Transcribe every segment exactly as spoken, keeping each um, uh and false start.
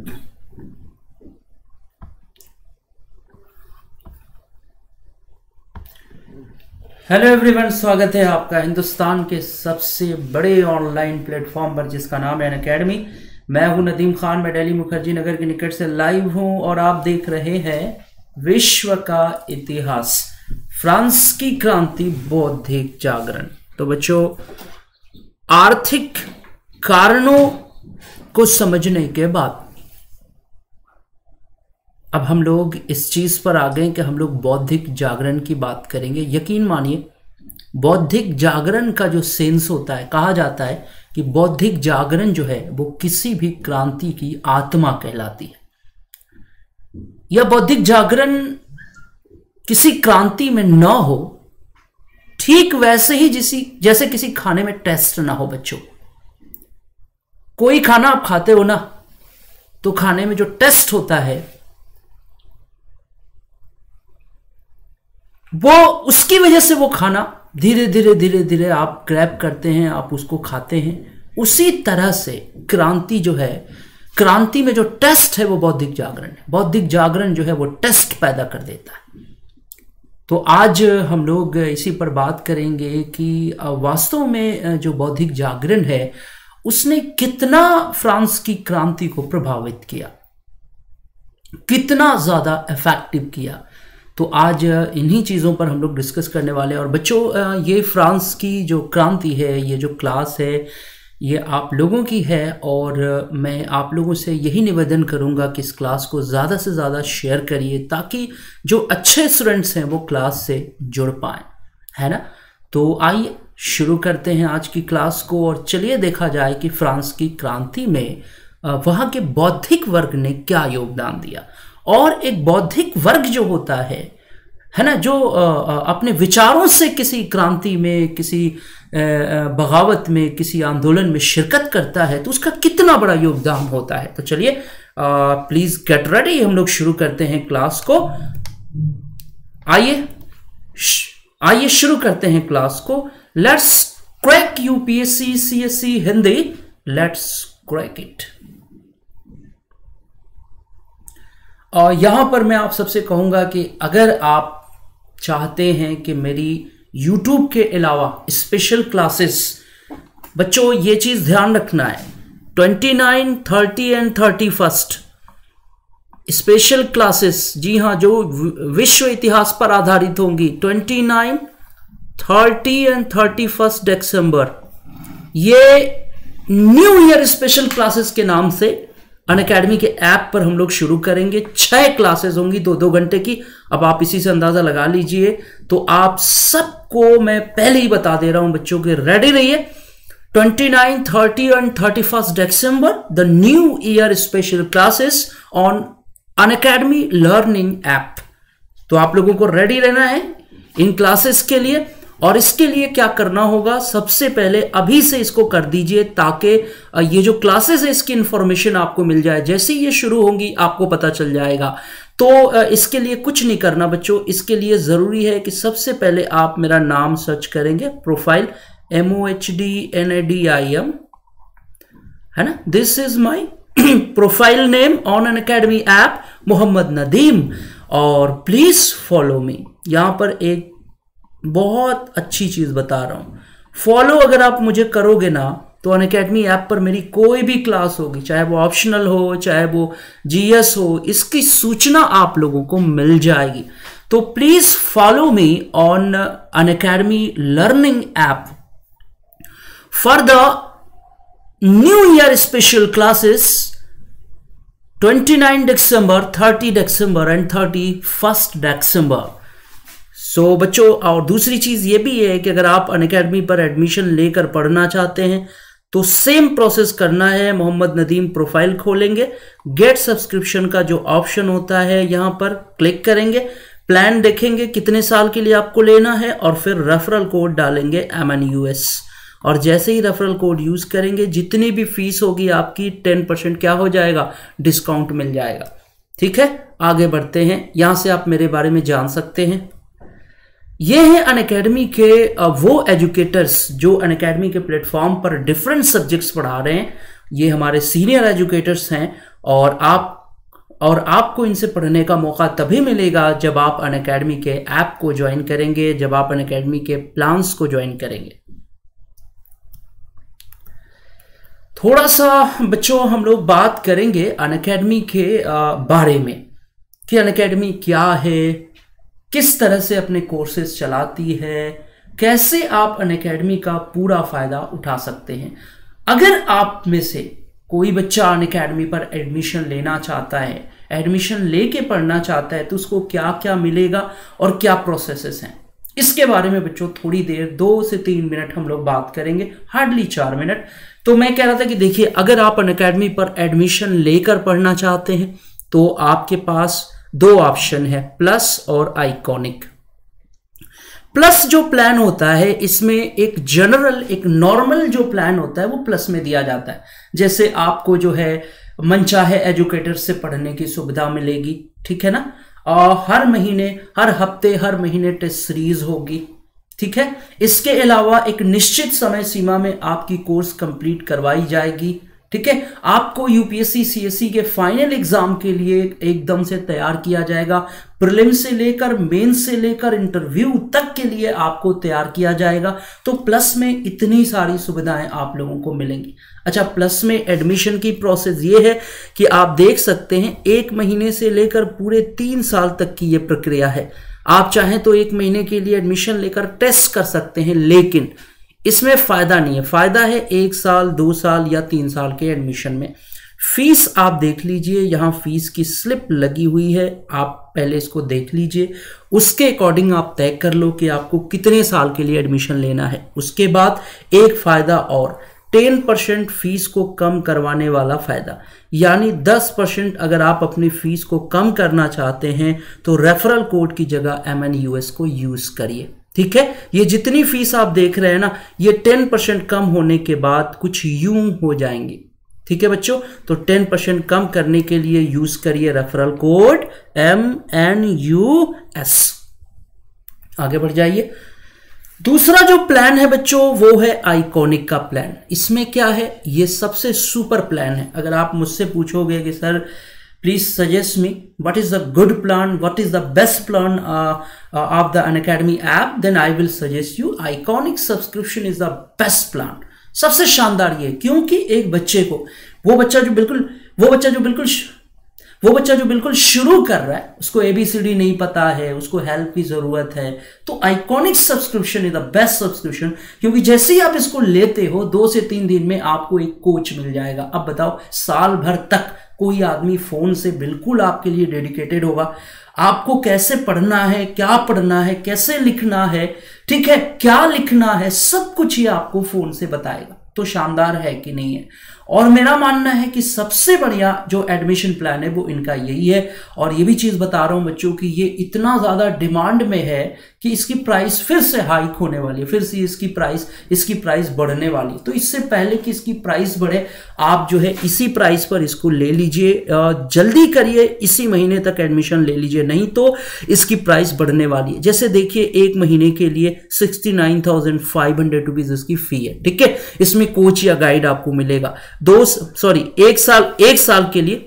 Hello everyone, स्वागत है आपका हिंदुस्तान के सबसे बड़े ऑनलाइन प्लेटफॉर्म पर जिसका नाम है अनअकैडमी। मैं हूं नदीम खान, मैं दिल्ली मुखर्जी नगर के निकट से लाइव हूं और आप देख रहे हैं विश्व का इतिहास, फ्रांस की क्रांति, बौद्धिक जागरण। तो बच्चों, आर्थिक कारणों को समझने के बाद अब हम लोग इस चीज पर आ गए कि हम लोग बौद्धिक जागरण की बात करेंगे। यकीन मानिए, बौद्धिक जागरण का जो सेंस होता है, कहा जाता है कि बौद्धिक जागरण जो है वो किसी भी क्रांति की आत्मा कहलाती है। यह बौद्धिक जागरण किसी क्रांति में न हो, ठीक वैसे ही जिसी जैसे किसी खाने में टेस्ट ना हो। बच्चों, कोई खाना आप खाते हो ना, तो खाने में जो टेस्ट होता है वो, उसकी वजह से वो खाना धीरे धीरे धीरे धीरे आप ग्रैब करते हैं, आप उसको खाते हैं। उसी तरह से क्रांति जो है, क्रांति में जो टेस्ट है वो बौद्धिक जागरण है। बौद्धिक जागरण जो है वो टेस्ट पैदा कर देता है। तो आज हम लोग इसी पर बात करेंगे कि वास्तव में जो बौद्धिक जागरण है उसने कितना फ्रांस की क्रांति को प्रभावित किया, कितना ज्यादा इफेक्टिव किया। तो आज इन्हीं चीज़ों पर हम लोग डिस्कस करने वाले हैं। और बच्चों, ये फ्रांस की जो क्रांति है, ये जो क्लास है, ये आप लोगों की है और मैं आप लोगों से यही निवेदन करूंगा कि इस क्लास को ज़्यादा से ज़्यादा शेयर करिए ताकि जो अच्छे स्टूडेंट्स हैं वो क्लास से जुड़ पाएँ, है ना। तो आइए शुरू करते हैं आज की क्लास को और चलिए देखा जाए कि फ्रांस की क्रांति में वहाँ के बौद्धिक वर्ग ने क्या योगदान दिया। और एक बौद्धिक वर्ग जो होता है है ना, जो अपने विचारों से किसी क्रांति में, किसी बगावत में, किसी आंदोलन में शिरकत करता है, तो उसका कितना बड़ा योगदान होता है। तो चलिए प्लीज गेट रेडी, हम लोग शुरू करते हैं क्लास को। आइए आइए शुरू करते हैं क्लास को। Let's crack UPSC CSC Hindi, let's crack it. और यहाँ पर मैं आप सबसे कहूँगा कि अगर आप चाहते हैं कि मेरी YouTube के अलावा स्पेशल क्लासेस, बच्चों ये चीज़ ध्यान रखना है, उनतीस, तीस and thirty first special classes, जी हाँ, जो विश्व इतिहास पर आधारित होंगी, उनतीस, तीस एंड थर्टी फर्स्ट दिसंबर, ये न्यू ईयर स्पेशल क्लासेस के नाम से अनअकैडमी के ऐप पर हम लोग शुरू करेंगे। छह क्लासेस होंगी दो दो घंटे की। अब आप इसी से अंदाजा लगा लीजिए। तो आप सबको मैं पहले ही बता दे रहा हूं बच्चों के, रेडी रहिए। उनतीस, तीस and thirty first December, the new year special classes on Unacademy learning app. तो आप लोगों को रेडी रहना है इन क्लासेस के लिए। और इसके लिए क्या करना होगा, सबसे पहले अभी से इसको कर दीजिए ताकि ये जो क्लासेस है इसकी इंफॉर्मेशन आपको मिल जाए। जैसे ही ये शुरू होंगी आपको पता चल जाएगा। तो इसके लिए कुछ नहीं करना बच्चों, इसके लिए जरूरी है कि सबसे पहले आप मेरा नाम सर्च करेंगे, profile, M O H D N A D I M, है ना, this is my profile name on Unacademy app, Mohammad Nadeem. और प्लीज फॉलो मी। यहां पर एक बहुत अच्छी चीज बता रहा हूं, फॉलो अगर आप मुझे करोगे ना तो अनअकैडमी ऐप पर मेरी कोई भी क्लास होगी, चाहे वो ऑप्शनल हो, चाहे वो जीएस हो, इसकी सूचना आप लोगों को मिल जाएगी। तो please follow me on Unacademy learning app for the new year special classes उनतीस दिसंबर, तीस दिसंबर and thirty first December. So so, बच्चों, और दूसरी चीज ये भी है कि अगर आप अनअकैडमी पर एडमिशन लेकर पढ़ना चाहते हैं तो सेम प्रोसेस करना है। मोहम्मद नदीम प्रोफाइल खोलेंगे, गेट सब्सक्रिप्शन का जो ऑप्शन होता है यहां पर क्लिक करेंगे, प्लान देखेंगे कितने साल के लिए आपको लेना है और फिर रेफरल कोड डालेंगे एम एन यू एस। और जैसे ही रेफरल कोड यूज करेंगे, जितनी भी फीस होगी आपकी टेन परसेंट क्या हो जाएगा, डिस्काउंट मिल जाएगा। ठीक है, आगे बढ़ते हैं। यहां से आप मेरे बारे में जान सकते हैं। ये हैं अनअकैडमी के वो एजुकेटर्स जो अनअकैडमी के प्लेटफॉर्म पर डिफरेंट सब्जेक्ट्स पढ़ा रहे हैं। ये हमारे सीनियर एजुकेटर्स हैं और आप और आपको इनसे पढ़ने का मौका तभी मिलेगा जब आप अनअकैडमी के ऐप को ज्वाइन करेंगे, जब आप अनअकैडमी के प्लान्स को ज्वाइन करेंगे। थोड़ा सा बच्चों हम लोग बात करेंगे अनअकैडमी के बारे में कि अनअकैडमी क्या है, किस तरह से अपने कोर्सेज चलाती है, कैसे आप अनअकैडमी का पूरा फायदा उठा सकते हैं। अगर आप में से कोई बच्चा अनअकैडमी पर एडमिशन लेना चाहता है, एडमिशन लेके पढ़ना चाहता है, तो उसको क्या क्या मिलेगा और क्या प्रोसेसेस हैं, इसके बारे में बच्चों थोड़ी देर दो से तीन मिनट हम लोग बात करेंगे, हार्डली चार मिनट। तो मैं कह रहा था कि देखिए, अगर आप अनअकैडमी पर एडमिशन लेकर पढ़ना चाहते हैं तो आपके पास दो ऑप्शन है, प्लस और आइकॉनिक। प्लस जो प्लान होता है इसमें एक जनरल, एक नॉर्मल जो प्लान होता है वो प्लस में दिया जाता है। जैसे आपको जो है मनचाहे एजुकेटर से पढ़ने की सुविधा मिलेगी, ठीक है ना, और हर महीने, हर हफ्ते, हर महीने टेस्ट सीरीज होगी, ठीक है। इसके अलावा एक निश्चित समय सीमा में आपकी कोर्स कंप्लीट करवाई जाएगी, ठीक है। आपको यूपीएससी सीएससी के फाइनल एग्जाम के लिए एकदम से तैयार किया जाएगा। प्रीलिम से लेकर मेन से लेकर इंटरव्यू तक के लिए आपको तैयार किया जाएगा। तो प्लस में इतनी सारी सुविधाएं आप लोगों को मिलेंगी। अच्छा, प्लस में एडमिशन की प्रोसेस ये है कि आप देख सकते हैं एक महीने से लेकर पूरे तीन साल तक की ये प्रक्रिया है। आप चाहें तो एक महीने के लिए एडमिशन लेकर टेस्ट कर सकते हैं, लेकिन इसमें फायदा नहीं है। फायदा है एक साल, दो साल या तीन साल के एडमिशन में। फीस आप देख लीजिए, यहां फीस की स्लिप लगी हुई है, आप पहले इसको देख लीजिए, उसके अकॉर्डिंग आप तय कर लो कि आपको कितने साल के लिए एडमिशन लेना है। उसके बाद एक फायदा और, टेन परसेंट फीस को कम करवाने वाला फायदा, यानी दस परसेंट अगर आप अपनी फीस को कम करना चाहते हैं तो रेफरल कोड की जगह एम एन यू एस को यूज करिए, ठीक है। ये जितनी फीस आप देख रहे हैं ना, ये टेन परसेंट कम होने के बाद कुछ यूं हो जाएंगे, ठीक है बच्चों। तो टेन परसेंट कम करने के लिए यूज करिए referral code M N U S. आगे बढ़ जाइए। दूसरा जो प्लान है बच्चों वो है आइकॉनिक का प्लान। इसमें क्या है, ये सबसे सुपर प्लान है। अगर आप मुझसे पूछोगे कि sir please suggest me what is the good plan, what is the best plan of the Unacademy app, then I will suggest you iconic subscription is the best plan. सबसे शानदार ये, क्योंकि एक बच्चे को, वो बच्चा जो बिल्कुल वो बच्चा जो बिल्कुल वो बच्चा जो बिल्कुल शुरू कर रहा है, उसको एबीसीडी नहीं पता है, उसको हेल्प की जरूरत है, तो iconic subscription is the best subscription. क्योंकि जैसे ही आप इसको लेते हो, दो से तीन दिन में आपको एक कोच मिल जाएगा। अब बताओ, साल भर तक कोई आदमी फोन से बिल्कुल आपके लिए डेडिकेटेड होगा। आपको कैसे पढ़ना है, क्या पढ़ना है, कैसे लिखना है, ठीक है, क्या लिखना है, सब कुछ ही आपको फोन से बताएगा। तो शानदार है कि नहीं है। और मेरा मानना है कि सबसे बढ़िया जो एडमिशन प्लान है वो इनका यही है। और ये भी चीज बता रहा हूं बच्चों कि ये इतना ज्यादा डिमांड में है कि इसकी प्राइस फिर से हाइक होने वाली है, फिर से इसकी प्राइस इसकी प्राइस बढ़ने वाली है। तो इससे पहले कि इसकी प्राइस बढ़े, आप जो है इसी प्राइस पर इसको ले लीजिए, जल्दी करिए, इसी महीने तक एडमिशन ले लीजिए, नहीं तो इसकी प्राइस बढ़ने वाली है। जैसे देखिए, एक महीने के लिए sixty nine thousand five hundred rupees इसकी फी है, ठीक है। इसमें कोच या गाइड आपको मिलेगा। दो सॉरी एक साल एक साल के लिए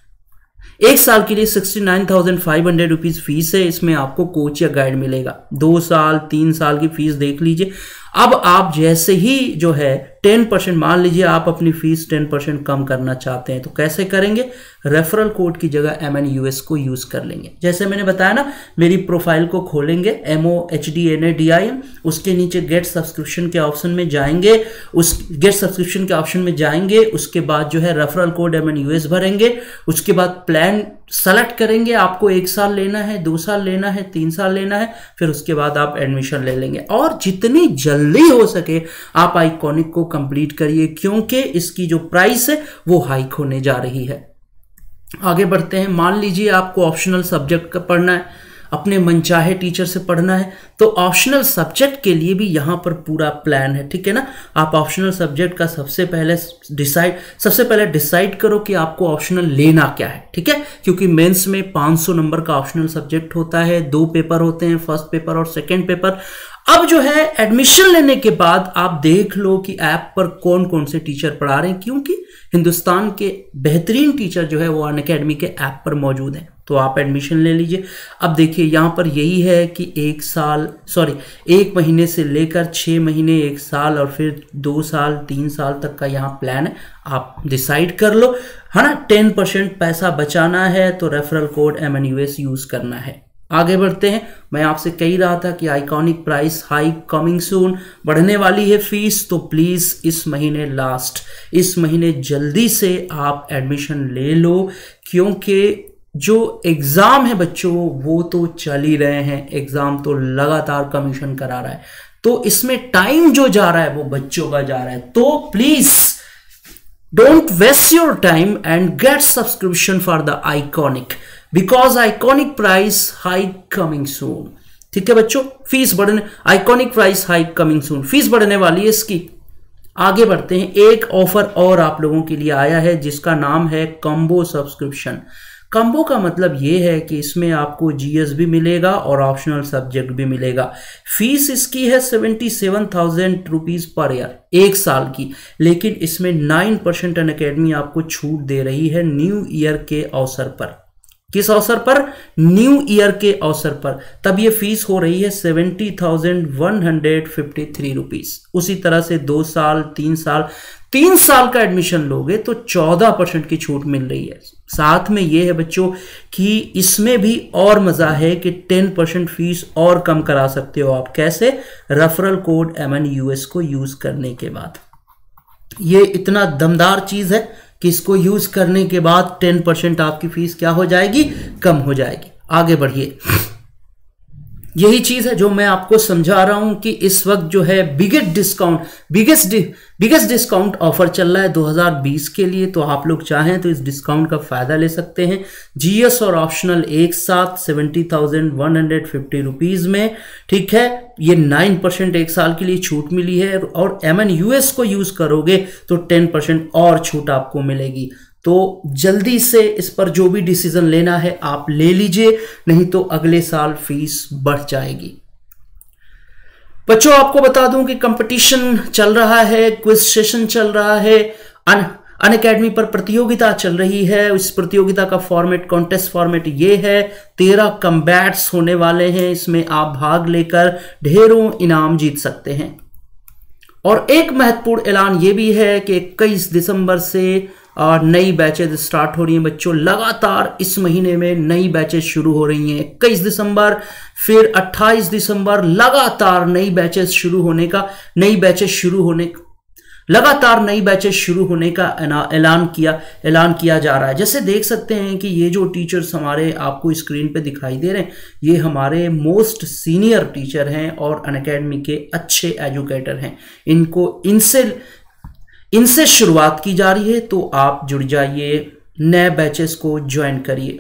एक साल के लिए sixty nine thousand five hundred rupees fees है। इसमें आपको कोच या गाइड मिलेगा। दो साल तीन साल की फीस देख लीजिए। अब आप जैसे ही जो है टेन परसेंट, मान लीजिए आप अपनी फीस टेन परसेंट कम करना चाहते हैं, तो कैसे करेंगे? रेफरल कोड की जगह एम एन यू एस को यूज कर लेंगे। जैसे मैंने बताया ना, मेरी प्रोफाइल को खोलेंगे, M O H D N A D I M, उसके नीचे गेट सब्सक्रिप्शन के ऑप्शन में जाएंगे, उस गेट सब्सक्रिप्शन के ऑप्शन में जाएंगे, उसके बाद जो है referral code M N U S भरेंगे, उसके बाद प्लान सेलेक्ट करेंगे, आपको एक साल लेना है, दो साल लेना है, तीन साल लेना है, फिर उसके बाद आप एडमिशन ले लेंगे। और जितनी जल्दी हो सके आप आइकॉनिक को कंप्लीट करिए, क्योंकि इसकी जो प्राइस है वो हाइक होने जा रही है। आगे बढ़ते हैं। मान लीजिए आपको ऑप्शनल सब्जेक्ट का पढ़ना है, अपने मनचाहे टीचर से पढ़ना है, तो ऑप्शनल सब्जेक्ट के लिए भी यहां पर पूरा प्लान है, ठीक है ना। आप ऑप्शनल सब्जेक्ट का सबसे पहले डिसाइड सबसे पहले डिसाइड करो कि आपको ऑप्शनल लेना क्या है, ठीक है। क्योंकि मेंस में पाँच सौ नंबर का ऑप्शनल सब्जेक्ट होता है, दो पेपर होते हैं, फर्स्ट पेपर और सेकंड पेपर। अब जो है एडमिशन लेने के बाद आप देख लो कि ऐप पर कौन कौन से टीचर पढ़ा रहे हैं, क्योंकि हिंदुस्तान के बेहतरीन टीचर जो है वो अनअकैडमी के ऐप पर मौजूद हैं, तो आप एडमिशन ले लीजिए। अब देखिए यहाँ पर यही है कि एक साल सॉरी एक महीने से लेकर छः महीने, एक साल और फिर दो साल तीन साल तक का यहाँ प्लान है, आप डिसाइड कर लो, है ना। टेन परसेंट पैसा बचाना है तो referral code M N U S use करना है। आगे बढ़ते हैं। मैं आपसे कह रहा था कि iconic price hike coming soon, बढ़ने वाली है फीस, तो प्लीज़ इस महीने लास्ट इस महीने जल्दी से आप एडमिशन ले लो, क्योंकि जो एग्ज़ाम है बच्चों वो तो चल ही रहे हैं, एग्ज़ाम तो लगातार कमीशन करा रहा है, तो इसमें टाइम जो जा रहा है वो बच्चों का जा रहा है। तो please don't waste your time and get subscription for the iconic, because iconic price hike coming soon. ठीक है बच्चों, फीस बढ़ने, iconic price hike coming soon, fees बढ़ने वाली है इसकी। आगे बढ़ते हैं। एक ऑफर और आप लोगों के लिए आया है जिसका नाम है कॉम्बो सब्सक्रिप्शन। कॉम्बो का मतलब ये है कि इसमें आपको जीएस भी मिलेगा और ऑप्शनल सब्जेक्ट भी मिलेगा। फीस इसकी है seventy seven thousand rupees per year, एक साल की, लेकिन इसमें नाइन परसेंट अनअकैडमी आपको छूट दे रही है न्यू ईयर के अवसर पर। किस अवसर पर? न्यू ईयर के अवसर पर। तब ये फीस हो रही है seventy thousand one hundred fifty three rupees. उसी तरह से दो साल तीन साल तीन साल का एडमिशन लोगे तो चौदह परसेंट की छूट मिल रही है। साथ में ये है बच्चों कि इसमें भी और मजा है कि टेन परसेंट फीस और कम करा सकते हो आप। कैसे? Referral code M N U S को यूज करने के बाद। ये इतना दमदार चीज है कि इसको यूज करने के बाद टेन परसेंट आपकी फीस क्या हो जाएगी? कम हो जाएगी। आगे बढ़िए। यही चीज है जो मैं आपको समझा रहा हूं कि इस वक्त जो है biggest discount biggest biggest discount offer चल रहा है दो हज़ार बीस के लिए। तो आप लोग चाहें तो इस डिस्काउंट का फायदा ले सकते हैं। जीएस और ऑप्शनल एक साथ seventy thousand one hundred fifty rupees में। ठीक है, ये नाइन परसेंट एक साल के लिए छूट मिली है और एम एन यू एस को यूज करोगे तो टेन परसेंट और छूट आपको मिलेगी। तो जल्दी से इस पर जो भी डिसीजन लेना है आप ले लीजिए, नहीं तो अगले साल फीस बढ़ जाएगी। बच्चों आपको बता दूं कि कंपटीशन चल रहा है, क्विज सेशन चल रहा है, अन अनअकैडमी पर प्रतियोगिता चल रही है। इस प्रतियोगिता का फॉर्मेट, कॉन्टेस्ट फॉर्मेट ये है। तेरह कम्बैट्स होने वाले हैं, इसमें आप भाग लेकर ढेरों इनाम जीत सकते हैं। और एक महत्वपूर्ण ऐलान ये भी है कि इक्कीस दिसंबर से और नई बैचेज स्टार्ट हो रही हैं बच्चों। लगातार इस महीने में नई बैचेज शुरू हो रही हैं। इक्कीस दिसंबर फिर अट्ठाईस दिसंबर, लगातार नई बैचेज शुरू होने का नई बैचेज शुरू होने लगातार नई बैचेज शुरू होने का ऐलान किया ऐलान किया जा रहा है। जैसे देख सकते हैं कि ये जो टीचर्स हमारे आपको स्क्रीन पे दिखाई दे रहे हैं, ये हमारे मोस्ट सीनियर टीचर हैं और अनअकैडमी के अच्छे एजुकेटर हैं। इनको इनसे इनसे शुरुआत की जा रही है, तो आप जुड़ जाइए, नए बैचेस को ज्वाइन करिए।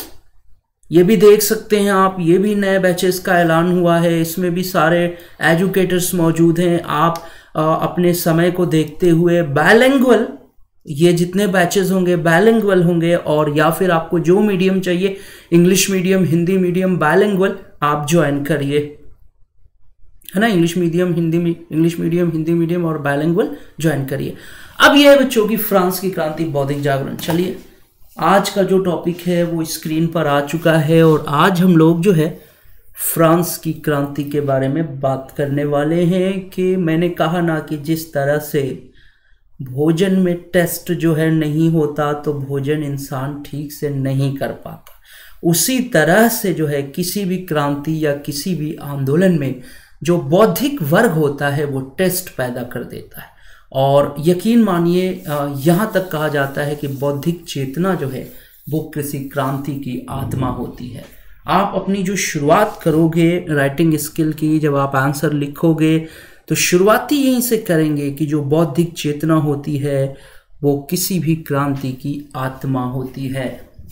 ये भी देख सकते हैं आप, ये भी नए बैचेस का ऐलान हुआ है। इसमें भी सारे एजुकेटर्स मौजूद हैं। आप आ, अपने समय को देखते हुए बायलिंगुअल, ये जितने बैचेस होंगे बायलिंगुअल होंगे, और या फिर आपको जो मीडियम चाहिए, English medium, Hindi medium, bilingual, आप ज्वाइन करिए, है ना। इंग्लिश मीडियम हिंदी में इंग्लिश मीडियम हिंदी मीडियम और बायलिंगुअल ज्वाइन करिए। अब यह है बच्चों की फ्रांस की क्रांति, बौद्धिक जागरण। चलिए, आज का जो टॉपिक है वो स्क्रीन पर आ चुका है और आज हम लोग जो है फ्रांस की क्रांति के बारे में बात करने वाले हैं। कि मैंने कहा ना कि जिस तरह से भोजन में टेस्ट जो है नहीं होता तो भोजन इंसान ठीक से नहीं कर पाता, उसी तरह से जो है किसी भी क्रांति या किसी भी आंदोलन में जो बौद्धिक वर्ग होता है वो टेस्ट पैदा कर देता है। और यकीन मानिए, यहाँ तक कहा जाता है कि बौद्धिक चेतना जो है वो किसी क्रांति की आत्मा होती है। आप अपनी जो शुरुआत करोगे राइटिंग स्किल की, जब आप आंसर लिखोगे तो शुरुआती यहीं से करेंगे कि जो बौद्धिक चेतना होती है वो किसी भी क्रांति की आत्मा होती है।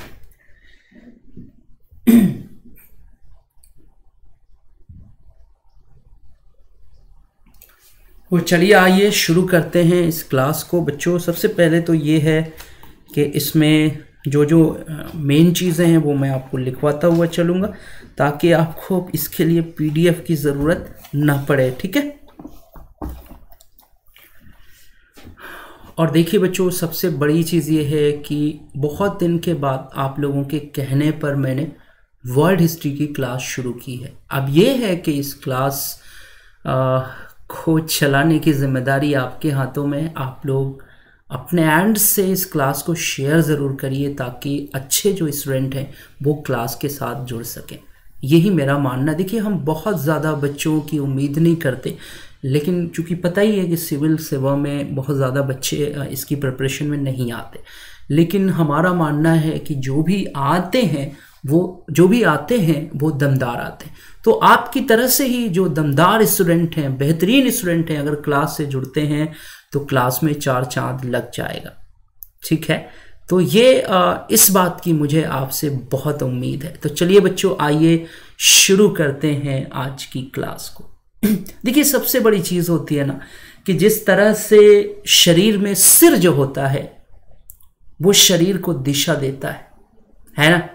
और चलिए आइए शुरू करते हैं इस क्लास को। बच्चों सबसे पहले तो ये है कि इसमें जो जो मेन चीज़ें हैं वो मैं आपको लिखवाता हुआ चलूँगा, ताकि आपको इसके लिए पीडीएफ की ज़रूरत ना पड़े। ठीक है। और देखिए बच्चों, सबसे बड़ी चीज़ ये है कि बहुत दिन के बाद आप लोगों के कहने पर मैंने वर्ल्ड हिस्ट्री की क्लास शुरू की है। अब ये है कि इस क्लास आ, को चलाने की जिम्मेदारी आपके हाथों में। आप लोग अपने एंड से इस क्लास को शेयर ज़रूर करिए, ताकि अच्छे जो स्टूडेंट हैं वो क्लास के साथ जुड़ सकें। यही मेरा मानना। देखिए, हम बहुत ज़्यादा बच्चों की उम्मीद नहीं करते, लेकिन चूँकि पता ही है कि सिविल सेवा में बहुत ज़्यादा बच्चे इसकी प्रिपरेशन में नहीं आते, लेकिन हमारा मानना है कि जो भी आते हैं वो जो भी आते हैं वो दमदार आते हैं। तो आपकी तरह से ही जो दमदार स्टूडेंट हैं, बेहतरीन स्टूडेंट हैं, अगर क्लास से जुड़ते हैं तो क्लास में चार चांद लग जाएगा। ठीक है। तो ये आ, इस बात की मुझे आपसे बहुत उम्मीद है। तो चलिए बच्चों, आइए शुरू करते हैं आज की क्लास को। देखिए, सबसे बड़ी चीज़ होती है ना कि जिस तरह से शरीर में सिर जो होता है वो शरीर को दिशा देता है, है ना,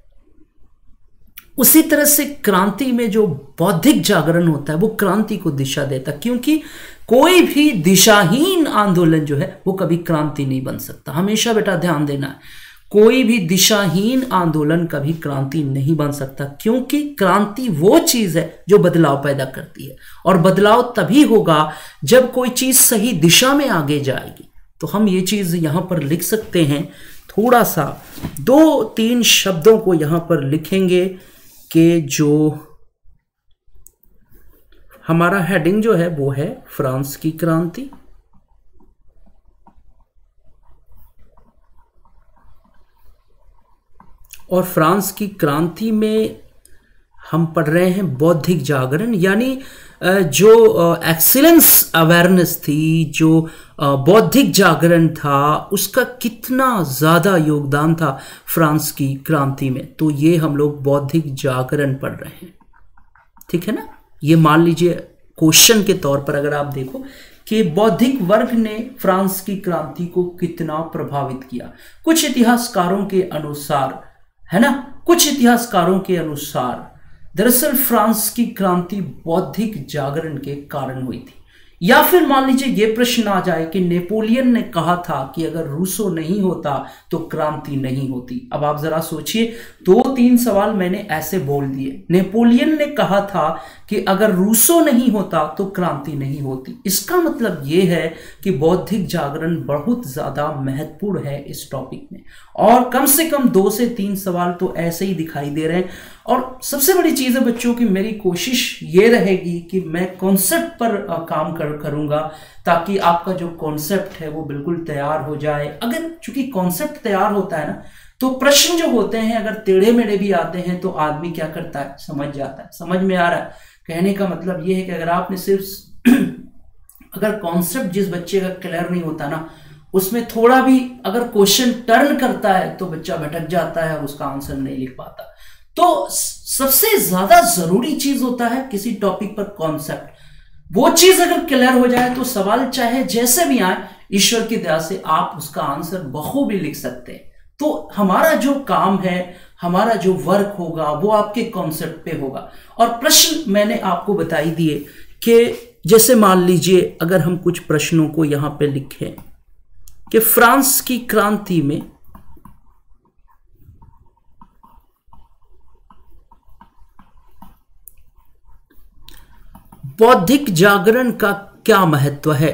उसी तरह से क्रांति में जो बौद्धिक जागरण होता है वो क्रांति को दिशा देता है। क्योंकि कोई भी दिशाहीन आंदोलन जो है वो कभी क्रांति नहीं बन सकता। हमेशा बेटा ध्यान देना है, कोई भी दिशाहीन आंदोलन कभी क्रांति नहीं बन सकता, क्योंकि क्रांति वो चीज है जो बदलाव पैदा करती है, और बदलाव तभी होगा जब कोई चीज सही दिशा में आगे जाएगी। तो हम ये चीज यहां पर लिख सकते हैं, थोड़ा सा दो तीन शब्दों को यहां पर लिखेंगे कि जो हमारा हेडिंग जो है वो है फ्रांस की क्रांति। और फ्रांस की क्रांति में हम पढ़ रहे हैं बौद्धिक जागरण, यानी जो एक्सीलेंस अवेयरनेस थी, जो बौद्धिक जागरण था, उसका कितना ज़्यादा योगदान था फ्रांस की क्रांति में। तो ये हम लोग बौद्धिक जागरण पढ़ रहे हैं। ठीक है ना। ये मान लीजिए क्वेश्चन के तौर पर अगर आप देखो कि बौद्धिक वर्ग ने फ्रांस की क्रांति को कितना प्रभावित किया। कुछ इतिहासकारों के अनुसार, है ना, कुछ इतिहासकारों के अनुसार दरअसल फ्रांस की क्रांति बौद्धिक जागरण के कारण हुई थी। या फिर मान लीजिए ये प्रश्न आ जाए कि नेपोलियन ने कहा था कि अगर रूसो नहीं होता तो क्रांति नहीं होती। अब आप जरा सोचिए, दो तीन सवाल मैंने ऐसे बोल दिए। नेपोलियन ने कहा था कि अगर रूसो नहीं होता तो क्रांति नहीं होती। इसका मतलब ये है कि बौद्धिक जागरण बहुत ज्यादा महत्वपूर्ण है इस टॉपिक में, और कम से कम दो से तीन सवाल तो ऐसे ही दिखाई दे रहे हैं। और सबसे बड़ी चीज है बच्चों की, मेरी कोशिश ये रहेगी कि मैं कॉन्सेप्ट पर काम कर करूंगा, ताकि आपका जो कॉन्सेप्ट है वो बिल्कुल तैयार हो जाए। अगर चूंकि कॉन्सेप्ट तैयार होता है ना, तो प्रश्न जो होते हैं अगर टेढ़े मेढ़े भी आते हैं तो आदमी क्या करता है, समझ जाता है। समझ में आ रहा है? कहने का मतलब ये है कि अगर आपने सिर्फ अगर कॉन्सेप्ट जिस बच्चे का क्लियर नहीं होता ना, उसमें थोड़ा भी अगर क्वेश्चन टर्न करता है तो बच्चा भटक जाता है और उसका आंसर नहीं लिख पाता। तो सबसे ज्यादा जरूरी चीज होता है किसी टॉपिक पर कॉन्सेप्ट। वो चीज अगर क्लियर हो जाए तो सवाल चाहे जैसे भी आए, ईश्वर की दया से आप उसका आंसर बखूबी लिख सकते हैं। तो हमारा जो काम है, हमारा जो वर्क होगा वो आपके कॉन्सेप्ट पे होगा। और प्रश्न मैंने आपको बताई दिए कि जैसे मान लीजिए अगर हम कुछ प्रश्नों को यहां पे लिखें कि फ्रांस की क्रांति में बौद्धिक जागरण का क्या महत्व है।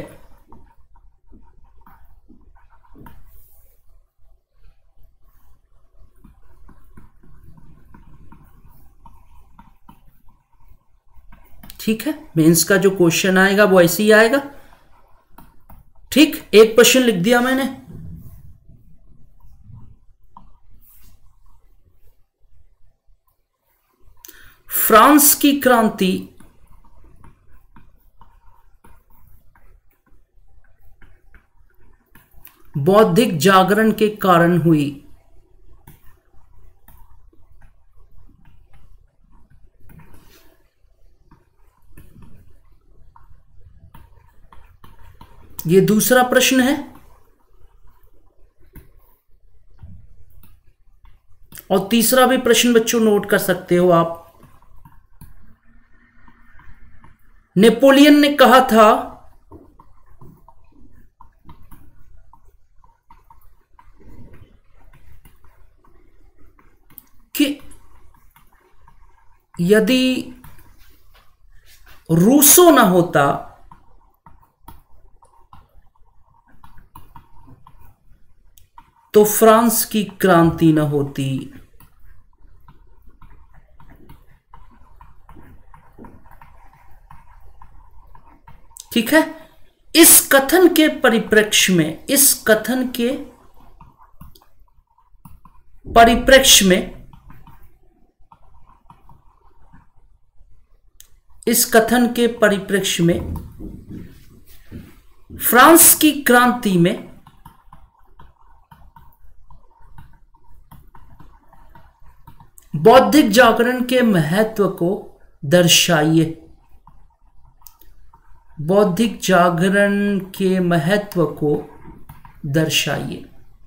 ठीक है, मेंस का जो क्वेश्चन आएगा वो ऐसे ही आएगा। ठीक, एक क्वेश्चन लिख दिया मैंने। फ्रांस की क्रांति बौद्धिक जागरण के कारण हुई। ये दूसरा प्रश्न है। और तीसरा भी प्रश्न बच्चों नोट कर सकते हो आप। नेपोलियन ने कहा था कि यदि रूसो ना होता तो फ्रांस की क्रांति न होती। ठीक है, इस कथन के परिप्रेक्ष्य में इस कथन के परिप्रेक्ष्य में इस कथन के परिप्रेक्ष्य में फ्रांस की क्रांति में बौद्धिक जागरण के महत्व को दर्शाइए। बौद्धिक जागरण के महत्व को दर्शाइए।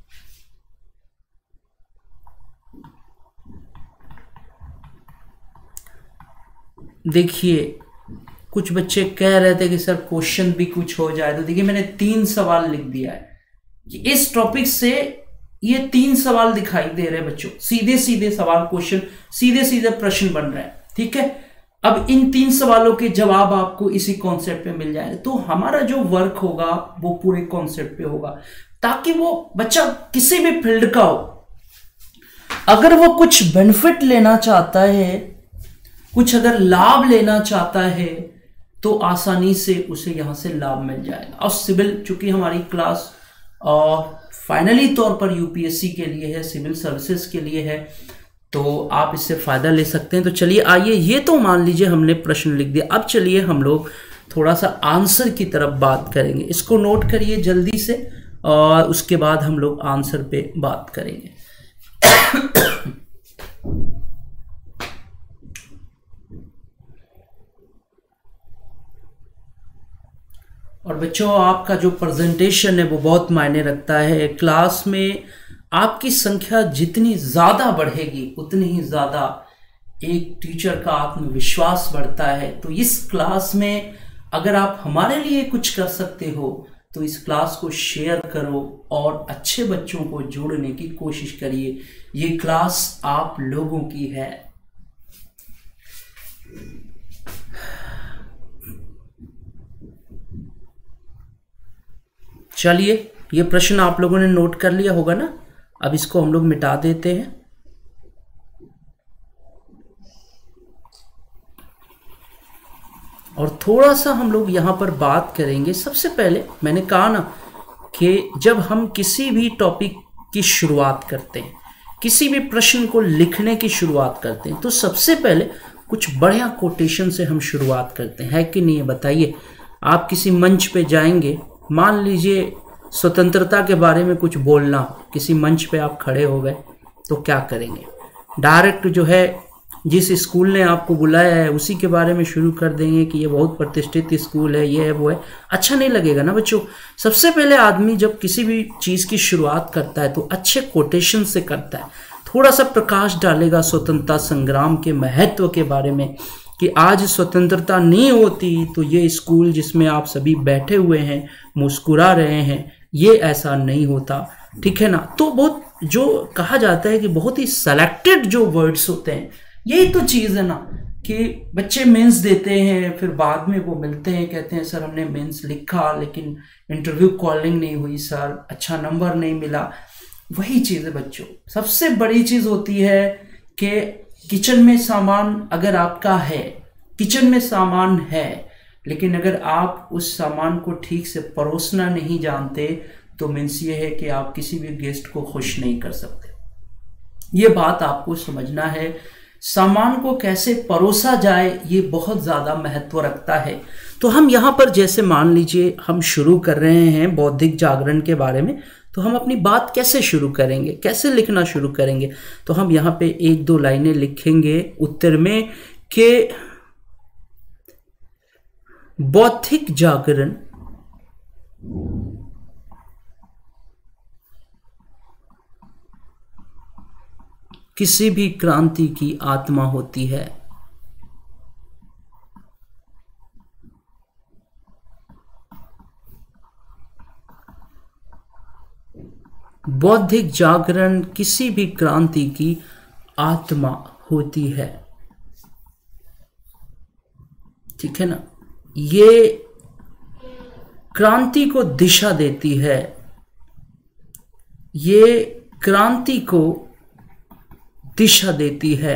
देखिए, कुछ बच्चे कह रहे थे कि सर क्वेश्चन भी कुछ हो जाए, तो देखिए मैंने तीन सवाल लिख दिया है कि इस टॉपिक से ये तीन सवाल दिखाई दे रहे हैं बच्चों, सीधे सीधे सवाल, क्वेश्चन, सीधे सीधे प्रश्न बन रहे हैं। ठीक है, अब इन तीन सवालों के जवाब आपको इसी कॉन्सेप्ट पे मिल जाएंगे, तो हमारा जो वर्क होगा वो पूरे कॉन्सेप्ट पे होगा, ताकि वो बच्चा किसी भी फील्ड का हो, अगर वो कुछ बेनिफिट लेना चाहता है, कुछ अगर लाभ लेना चाहता है, तो आसानी से उसे यहां से लाभ मिल जाएगा। और सिविल, चूंकि हमारी क्लास और फाइनली तौर पर यूपीएससी के लिए है, सिविल सर्विसेज के लिए है, तो आप इससे फायदा ले सकते हैं। तो चलिए आइए, ये तो मान लीजिए हमने प्रश्न लिख दिया, अब चलिए हम लोग थोड़ा सा आंसर की तरफ बात करेंगे। इसको नोट करिए जल्दी से, और उसके बाद हम लोग आंसर पे बात करेंगे। और बच्चों, आपका जो प्रेजेंटेशन है वो बहुत मायने रखता है। क्लास में आपकी संख्या जितनी ज़्यादा बढ़ेगी उतनी ही ज़्यादा एक टीचर का आत्मविश्वास बढ़ता है। तो इस क्लास में अगर आप हमारे लिए कुछ कर सकते हो तो इस क्लास को शेयर करो और अच्छे बच्चों को जोड़ने की कोशिश करिए। ये क्लास आप लोगों की है। चलिए, ये प्रश्न आप लोगों ने नोट कर लिया होगा ना, अब इसको हम लोग मिटा देते हैं। और थोड़ा सा हम लोग यहां पर बात करेंगे। सबसे पहले मैंने कहा ना कि जब हम किसी भी टॉपिक की शुरुआत करते हैं, किसी भी प्रश्न को लिखने की शुरुआत करते हैं, तो सबसे पहले कुछ बढ़िया कोटेशन से हम शुरुआत करते हैं, है कि नहीं? बताइए, आप किसी मंच पे जाएंगे, मान लीजिए स्वतंत्रता के बारे में कुछ बोलना, किसी मंच पे आप खड़े हो गए, तो क्या करेंगे? डायरेक्ट जो है जिस स्कूल ने आपको बुलाया है उसी के बारे में शुरू कर देंगे कि ये बहुत प्रतिष्ठित स्कूल है, ये है, वो है। अच्छा नहीं लगेगा ना बच्चों। सबसे पहले आदमी जब किसी भी चीज़ की शुरुआत करता है तो अच्छे कोटेशन से करता है, थोड़ा सा प्रकाश डालेगा स्वतंत्रता संग्राम के महत्व के बारे में, कि आज स्वतंत्रता नहीं होती तो ये स्कूल जिसमें आप सभी बैठे हुए हैं, मुस्कुरा रहे हैं, ये ऐसा नहीं होता। ठीक है ना? तो बहुत जो कहा जाता है कि बहुत ही सेलेक्टेड जो वर्ड्स होते हैं, यही तो चीज़ है ना कि बच्चे मेंस देते हैं, फिर बाद में वो मिलते हैं, कहते हैं सर हमने मेंस लिखा लेकिन इंटरव्यू कॉलिंग नहीं हुई सर, अच्छा नंबर नहीं मिला। वही चीज़ है बच्चों। सबसे बड़ी चीज़ होती है कि किचन में सामान अगर आपका है, किचन में सामान है, लेकिन अगर आप उस सामान को ठीक से परोसना नहीं जानते तो मीन्स ये है कि आप किसी भी गेस्ट को खुश नहीं कर सकते। ये बात आपको समझना है। सामान को कैसे परोसा जाए ये बहुत ज़्यादा महत्व रखता है। तो हम यहाँ पर जैसे मान लीजिए हम शुरू कर रहे हैं बौद्धिक जागरण के बारे में, तो हम अपनी बात कैसे शुरू करेंगे, कैसे लिखना शुरू करेंगे? तो हम यहाँ पे एक दो लाइनें लिखेंगे उत्तर में कि बौद्धिक जागरण किसी भी क्रांति की आत्मा होती है। बौद्धिक जागरण किसी भी क्रांति की आत्मा होती है। ठीक है ना। ये क्रांति को दिशा देती है, ये क्रांति को दिशा देती है।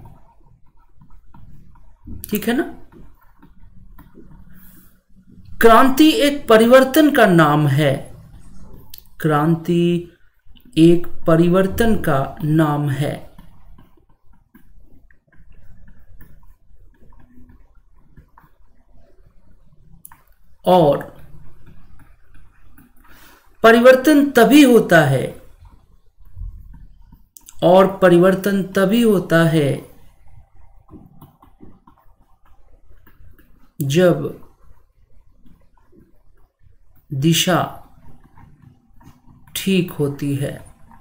ठीक है ना। क्रांति एक परिवर्तन का नाम है। क्रांति एक परिवर्तन का नाम है। और परिवर्तन तभी होता है और परिवर्तन तभी होता है जब दिशा ठीक होती है।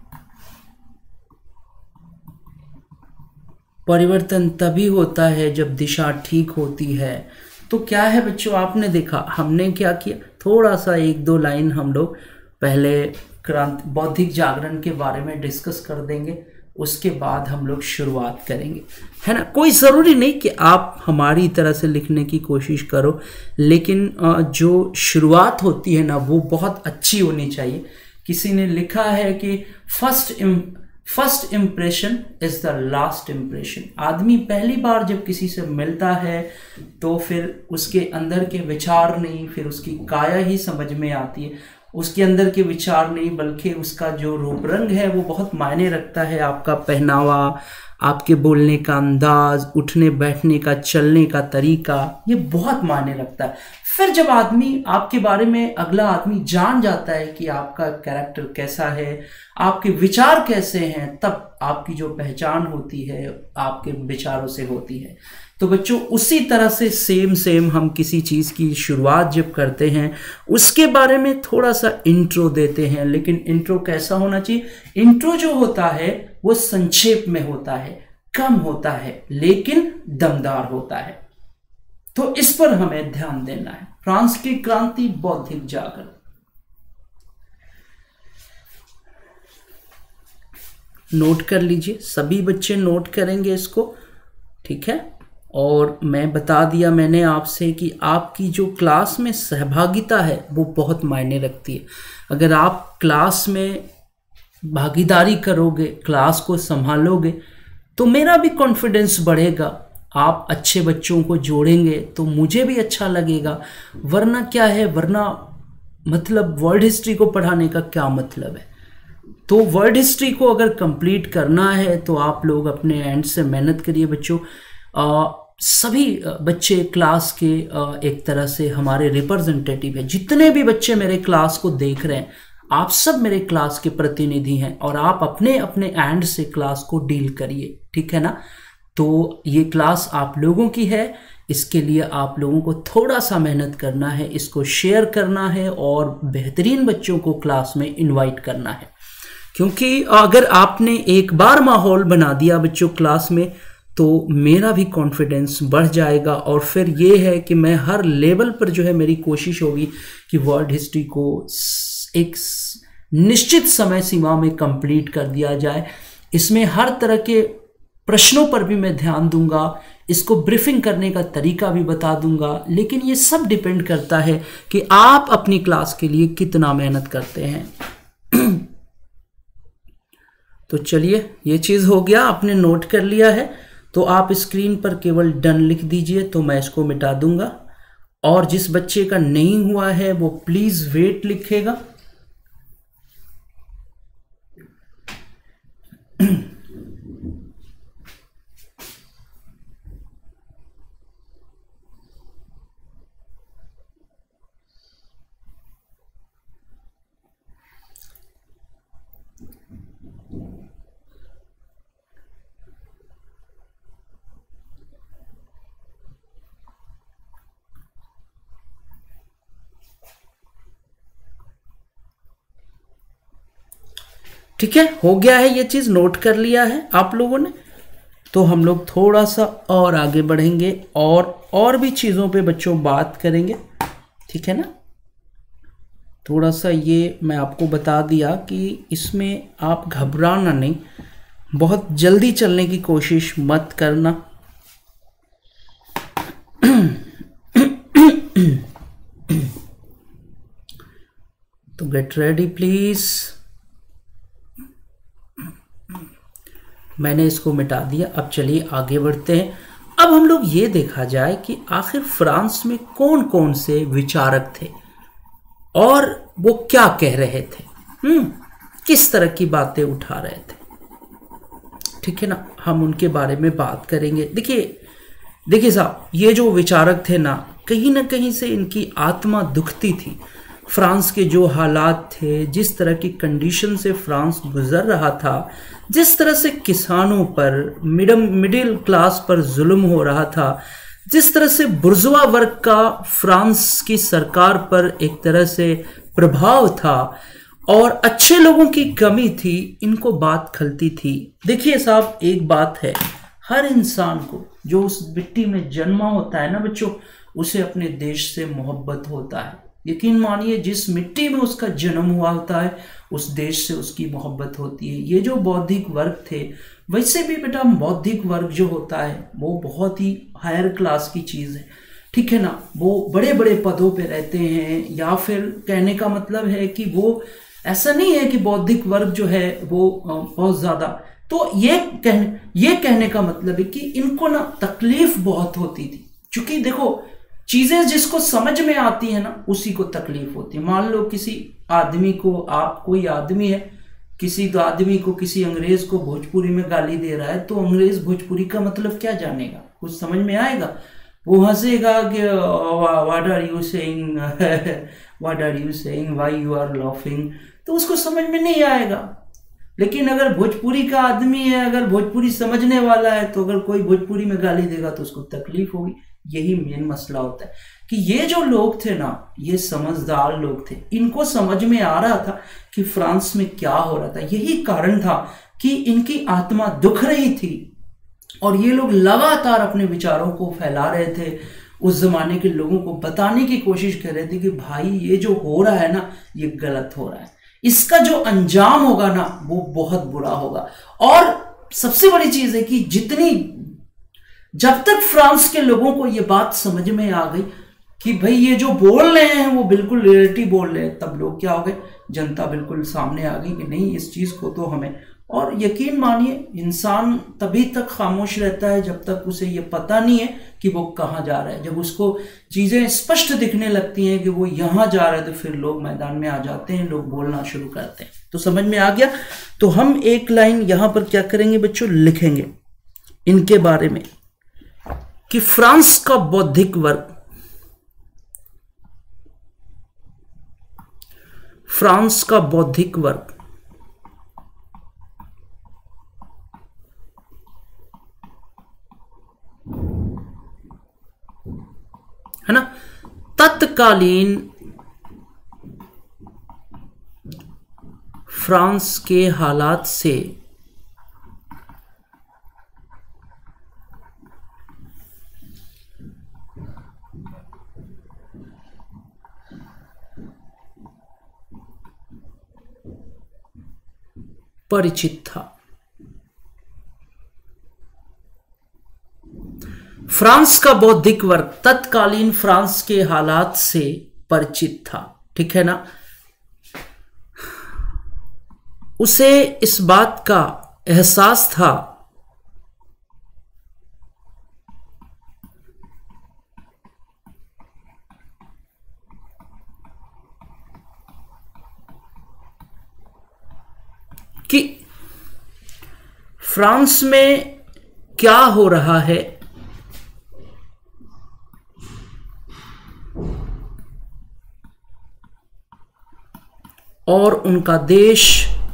परिवर्तन तभी होता है जब दिशा ठीक होती है। तो क्या है बच्चों, आपने देखा हमने क्या किया, थोड़ा सा एक दो लाइन हम लोग पहले क्रांति बौद्धिक जागरण के बारे में डिस्कस कर देंगे, उसके बाद हम लोग शुरुआत करेंगे, है ना। कोई ज़रूरी नहीं कि आप हमारी तरह से लिखने की कोशिश करो, लेकिन जो शुरुआत होती है ना वो बहुत अच्छी होनी चाहिए। किसी ने लिखा है कि first first impression is the last impression. आदमी पहली बार जब किसी से मिलता है तो फिर उसके अंदर के विचार नहीं, फिर उसकी काया ही समझ में आती है। उसके अंदर के विचार नहीं बल्कि उसका जो रूप रंग है वो बहुत मायने रखता है। आपका पहनावा, आपके बोलने का अंदाज, उठने बैठने का, चलने का तरीका, ये बहुत मायने रखता है। फिर जब आदमी आपके बारे में, अगला आदमी जान जाता है कि आपका कैरेक्टर कैसा है, आपके विचार कैसे हैं, तब आपकी जो पहचान होती है आपके विचारों से होती है। तो बच्चों उसी तरह से सेम सेम हम किसी चीज़ की शुरुआत जब करते हैं उसके बारे में थोड़ा सा इंट्रो देते हैं। लेकिन इंट्रो कैसा होना चाहिए? इंट्रो जो होता है वो संक्षेप में होता है, कम होता है, लेकिन दमदार होता है। तो इस पर हमें ध्यान देना है। फ्रांस की क्रांति, बौद्धिक जागरण। नोट कर लीजिए, सभी बच्चे नोट करेंगे इसको, ठीक है। और मैं बता दिया मैंने आपसे कि आपकी जो क्लास में सहभागिता है वो बहुत मायने रखती है। अगर आप क्लास में भागीदारी करोगे, क्लास को संभालोगे, तो मेरा भी कॉन्फिडेंस बढ़ेगा। आप अच्छे बच्चों को जोड़ेंगे तो मुझे भी अच्छा लगेगा। वरना क्या है, वरना मतलब वर्ल्ड हिस्ट्री को पढ़ाने का क्या मतलब है? तो वर्ल्ड हिस्ट्री को अगर कंप्लीट करना है तो आप लोग अपने एंड से मेहनत करिए बच्चों। आ, सभी बच्चे क्लास के आ, एक तरह से हमारे रिप्रेजेंटेटिव हैं। जितने भी बच्चे मेरे क्लास को देख रहे हैं, आप सब मेरे क्लास के प्रतिनिधि हैं और आप अपने अपने एंड से क्लास को डील करिए, ठीक है ना। तो ये क्लास आप लोगों की है, इसके लिए आप लोगों को थोड़ा सा मेहनत करना है, इसको शेयर करना है और बेहतरीन बच्चों को क्लास में इनवाइट करना है। क्योंकि अगर आपने एक बार माहौल बना दिया बच्चों क्लास में तो मेरा भी कॉन्फिडेंस बढ़ जाएगा। और फिर ये है कि मैं हर लेवल पर जो है मेरी कोशिश होगी कि वर्ल्ड हिस्ट्री को एक निश्चित समय सीमा में कंप्लीट कर दिया जाए। इसमें हर तरह के प्रश्नों पर भी मैं ध्यान दूंगा, इसको ब्रीफिंग करने का तरीका भी बता दूंगा। लेकिन ये सब डिपेंड करता है कि आप अपनी क्लास के लिए कितना मेहनत करते हैं। तो चलिए, ये चीज़ हो गया, आपने नोट कर लिया है तो आप स्क्रीन पर केवल डन लिख दीजिए तो मैं इसको मिटा दूंगा। और जिस बच्चे का नहीं हुआ है वो प्लीज़ वेट लिखेगा। ठीक है, हो गया है, ये चीज नोट कर लिया है आप लोगों ने। तो हम लोग थोड़ा सा और आगे बढ़ेंगे और और भी चीजों पे बच्चों बात करेंगे, ठीक है ना। थोड़ा सा ये मैं आपको बता दिया कि इसमें आप घबराना नहीं, बहुत जल्दी चलने की कोशिश मत करना। तो गेट रेडी प्लीज। मैंने इसको मिटा दिया। अब चलिए आगे बढ़ते हैं। अब हम लोग ये देखा जाए कि आखिर फ्रांस में कौन कौन से विचारक थे और वो क्या कह रहे थे, हम्म किस तरह की बातें उठा रहे थे, ठीक है ना। हम उनके बारे में बात करेंगे। देखिए देखिए साहब, ये जो विचारक थे ना, कहीं ना कहीं से इनकी आत्मा दुखती थी। फ्रांस के जो हालात थे, जिस तरह की कंडीशन से फ्रांस गुजर रहा था, जिस तरह से किसानों पर, मिडल मिडिल क्लास पर जुल्म हो रहा था, जिस तरह से बुर्जुआ वर्ग का फ्रांस की सरकार पर एक तरह से प्रभाव था और अच्छे लोगों की कमी थी, इनको बात खलती थी। देखिए साहब, एक बात है, हर इंसान को जो उस मिट्टी में जन्मा होता है ना बच्चों, उसे अपने देश से मोहब्बत होता है। यकीन मानिए, जिस मिट्टी में उसका जन्म हुआ होता है उस देश से उसकी मोहब्बत होती है। ये जो बौद्धिक वर्ग थे, वैसे भी बेटा बौद्धिक वर्ग जो होता है वो बहुत ही हायर क्लास की चीज़ है, ठीक है ना। वो बड़े बड़े पदों पे रहते हैं, या फिर कहने का मतलब है कि वो ऐसा नहीं है कि बौद्धिक वर्ग जो है वो बहुत ज़्यादा, तो ये कहने ये कहने का मतलब है कि इनको ना तकलीफ बहुत होती थी। क्योंकि देखो, चीजें जिसको समझ में आती है ना, उसी को तकलीफ होती है। मान लो किसी आदमी को, आप कोई आदमी है, किसी तो आदमी को, किसी अंग्रेज को भोजपुरी में गाली दे रहा है, तो अंग्रेज भोजपुरी का मतलब क्या जानेगा, कुछ समझ में आएगा? वो हंसेगा कि what are you saying, what are you saying, why you are laughing, तो उसको समझ में नहीं आएगा। लेकिन अगर भोजपुरी का आदमी है, अगर भोजपुरी समझने वाला है, तो अगर कोई भोजपुरी में गाली देगा तो उसको तकलीफ होगी। यही मेन मसला होता है कि ये जो लोग थे ना, ये समझदार लोग थे, इनको समझ में आ रहा था कि फ्रांस में क्या हो रहा था। यही कारण था कि इनकी आत्मा दुख रही थी और ये लोग लगातार अपने विचारों को फैला रहे थे। उस जमाने के लोगों को बताने की कोशिश कर रहे थे कि भाई ये जो हो रहा है ना, ये गलत हो रहा है, इसका जो अंजाम होगा ना वो बहुत बुरा होगा। और सबसे बड़ी चीज है कि जितनी जब तक फ्रांस के लोगों को ये बात समझ में आ गई कि भाई ये जो बोल रहे हैं वो बिल्कुल रियलिटी बोल रहे हैं, तब लोग क्या हो गए, जनता बिल्कुल सामने आ गई कि नहीं, इस चीज को तो हमें। और यकीन मानिए, इंसान तभी तक खामोश रहता है जब तक उसे ये पता नहीं है कि वो कहाँ जा रहा है। जब उसको चीजें स्पष्ट दिखने लगती हैं कि वो यहाँ जा रहा है, तो फिर लोग मैदान में आ जाते हैं, लोग बोलना शुरू करते हैं। तो समझ में आ गया। तो हम एक लाइन यहां पर क्या करेंगे बच्चों, लिखेंगे इनके बारे में कि फ्रांस का बौद्धिक वर्ग, फ्रांस का बौद्धिक वर्ग है ना, तत्कालीन फ्रांस के हालात से परिचित था। फ्रांस का बौद्धिक वर्ग तत्कालीन फ्रांस के हालात से परिचित था, ठीक है ना। उसे इस बात का एहसास था कि फ्रांस में क्या हो रहा है और उनका देश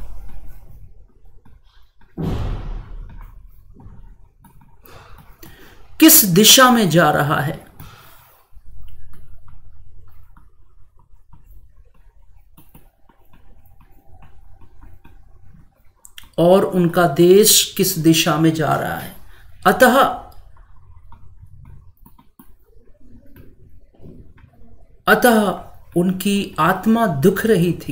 किस दिशा में जा रहा है। और उनका देश किस दिशा में जा रहा है। अतः अतः उनकी आत्मा दुख रही थी।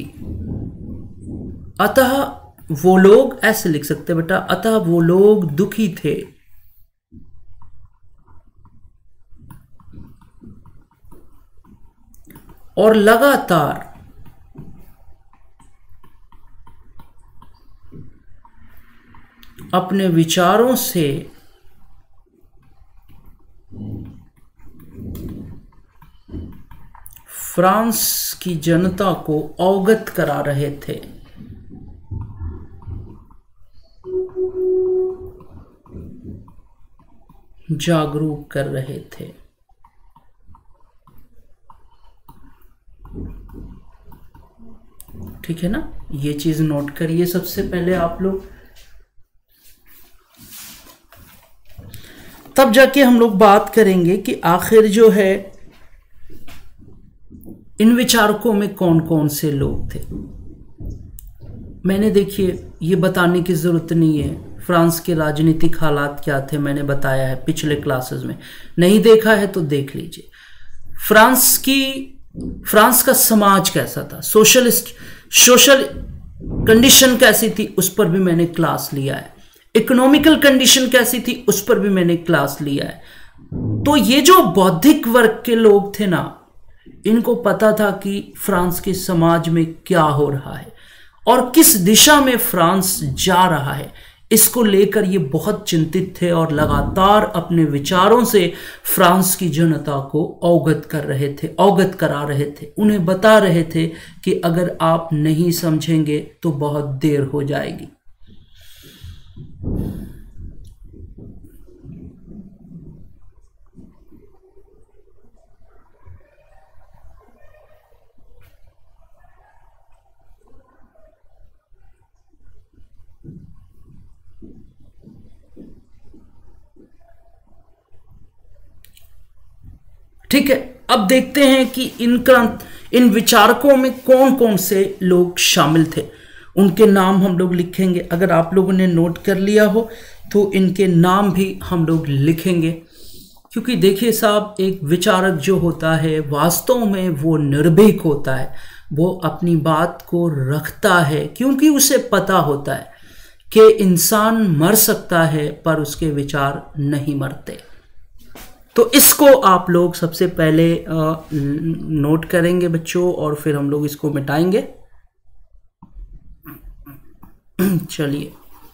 अतः वो लोग, ऐसे लिख सकते बेटा, अतः वो लोग दुखी थे। और लगातार अपने विचारों से फ्रांस की जनता को अवगत करा रहे थे। जागरूक कर रहे थे। ठीक है ना, ये चीज नोट करिए सबसे पहले आप लोग, तब जाके हम लोग बात करेंगे कि आखिर जो है इन विचारकों में कौन कौन से लोग थे। मैंने, देखिए, ये बताने की जरूरत नहीं है फ्रांस के राजनीतिक हालात क्या थे, मैंने बताया है पिछले क्लासेस में। नहीं देखा है तो देख लीजिए। फ्रांस की फ्रांस का समाज कैसा था, सोशलिस्ट सोशल कंडीशन कैसी थी, उस पर भी मैंने क्लास लिया है। इकोनॉमिकल कंडीशन कैसी थी, उस पर भी मैंने क्लास लिया है। तो ये जो बौद्धिक वर्ग के लोग थे ना, इनको पता था कि फ्रांस के समाज में क्या हो रहा है और किस दिशा में फ्रांस जा रहा है। इसको लेकर ये बहुत चिंतित थे और लगातार अपने विचारों से फ्रांस की जनता को अवगत कर रहे थे, अवगत करा रहे थे। उन्हें बता रहे थे कि अगर आप नहीं समझेंगे तो बहुत देर हो जाएगी। ठीक है, अब देखते हैं कि इनका इन विचारकों में कौन कौन से लोग शामिल थे। उनके नाम हम लोग लिखेंगे। अगर आप लोगों ने नोट कर लिया हो तो इनके नाम भी हम लोग लिखेंगे, क्योंकि देखिए साहब, एक विचारक जो होता है वास्तव में वो निर्भीक होता है, वो अपनी बात को रखता है, क्योंकि उसे पता होता है कि इंसान मर सकता है पर उसके विचार नहीं मरते। तो इसको आप लोग सबसे पहले नोट करेंगे बच्चों, और फिर हम लोग इसको मिटाएंगे। चलिए,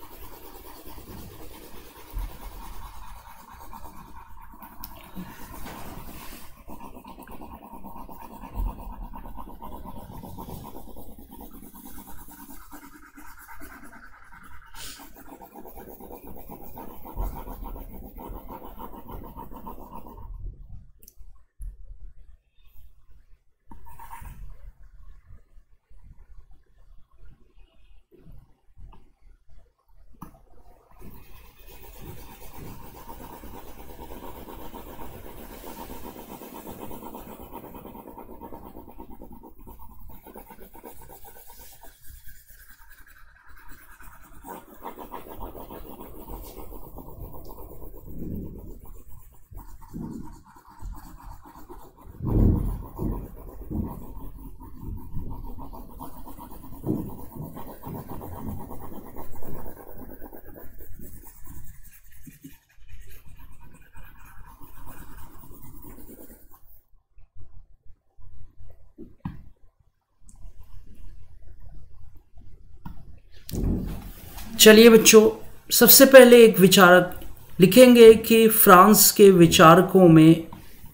चलिए बच्चों, सबसे पहले एक विचारक लिखेंगे कि फ्रांस के विचारकों में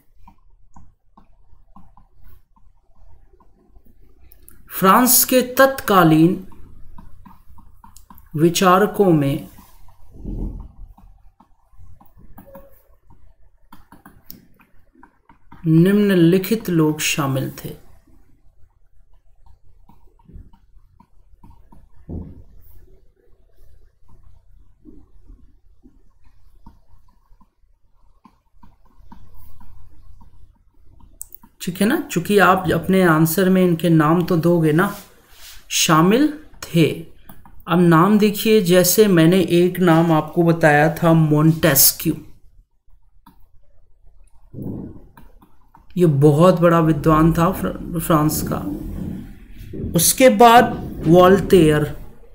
फ्रांस के तत्कालीन विचारकों में निम्नलिखित लोग शामिल थे। ठीक है ना, चूंकि आप अपने आंसर में इनके नाम तो दोगे ना, शामिल थे। अब नाम देखिए, जैसे मैंने एक नाम आपको बताया था मोंटेस्क्यू, ये बहुत बड़ा विद्वान था फ्रांस का। उसके बाद वोल्टेयर।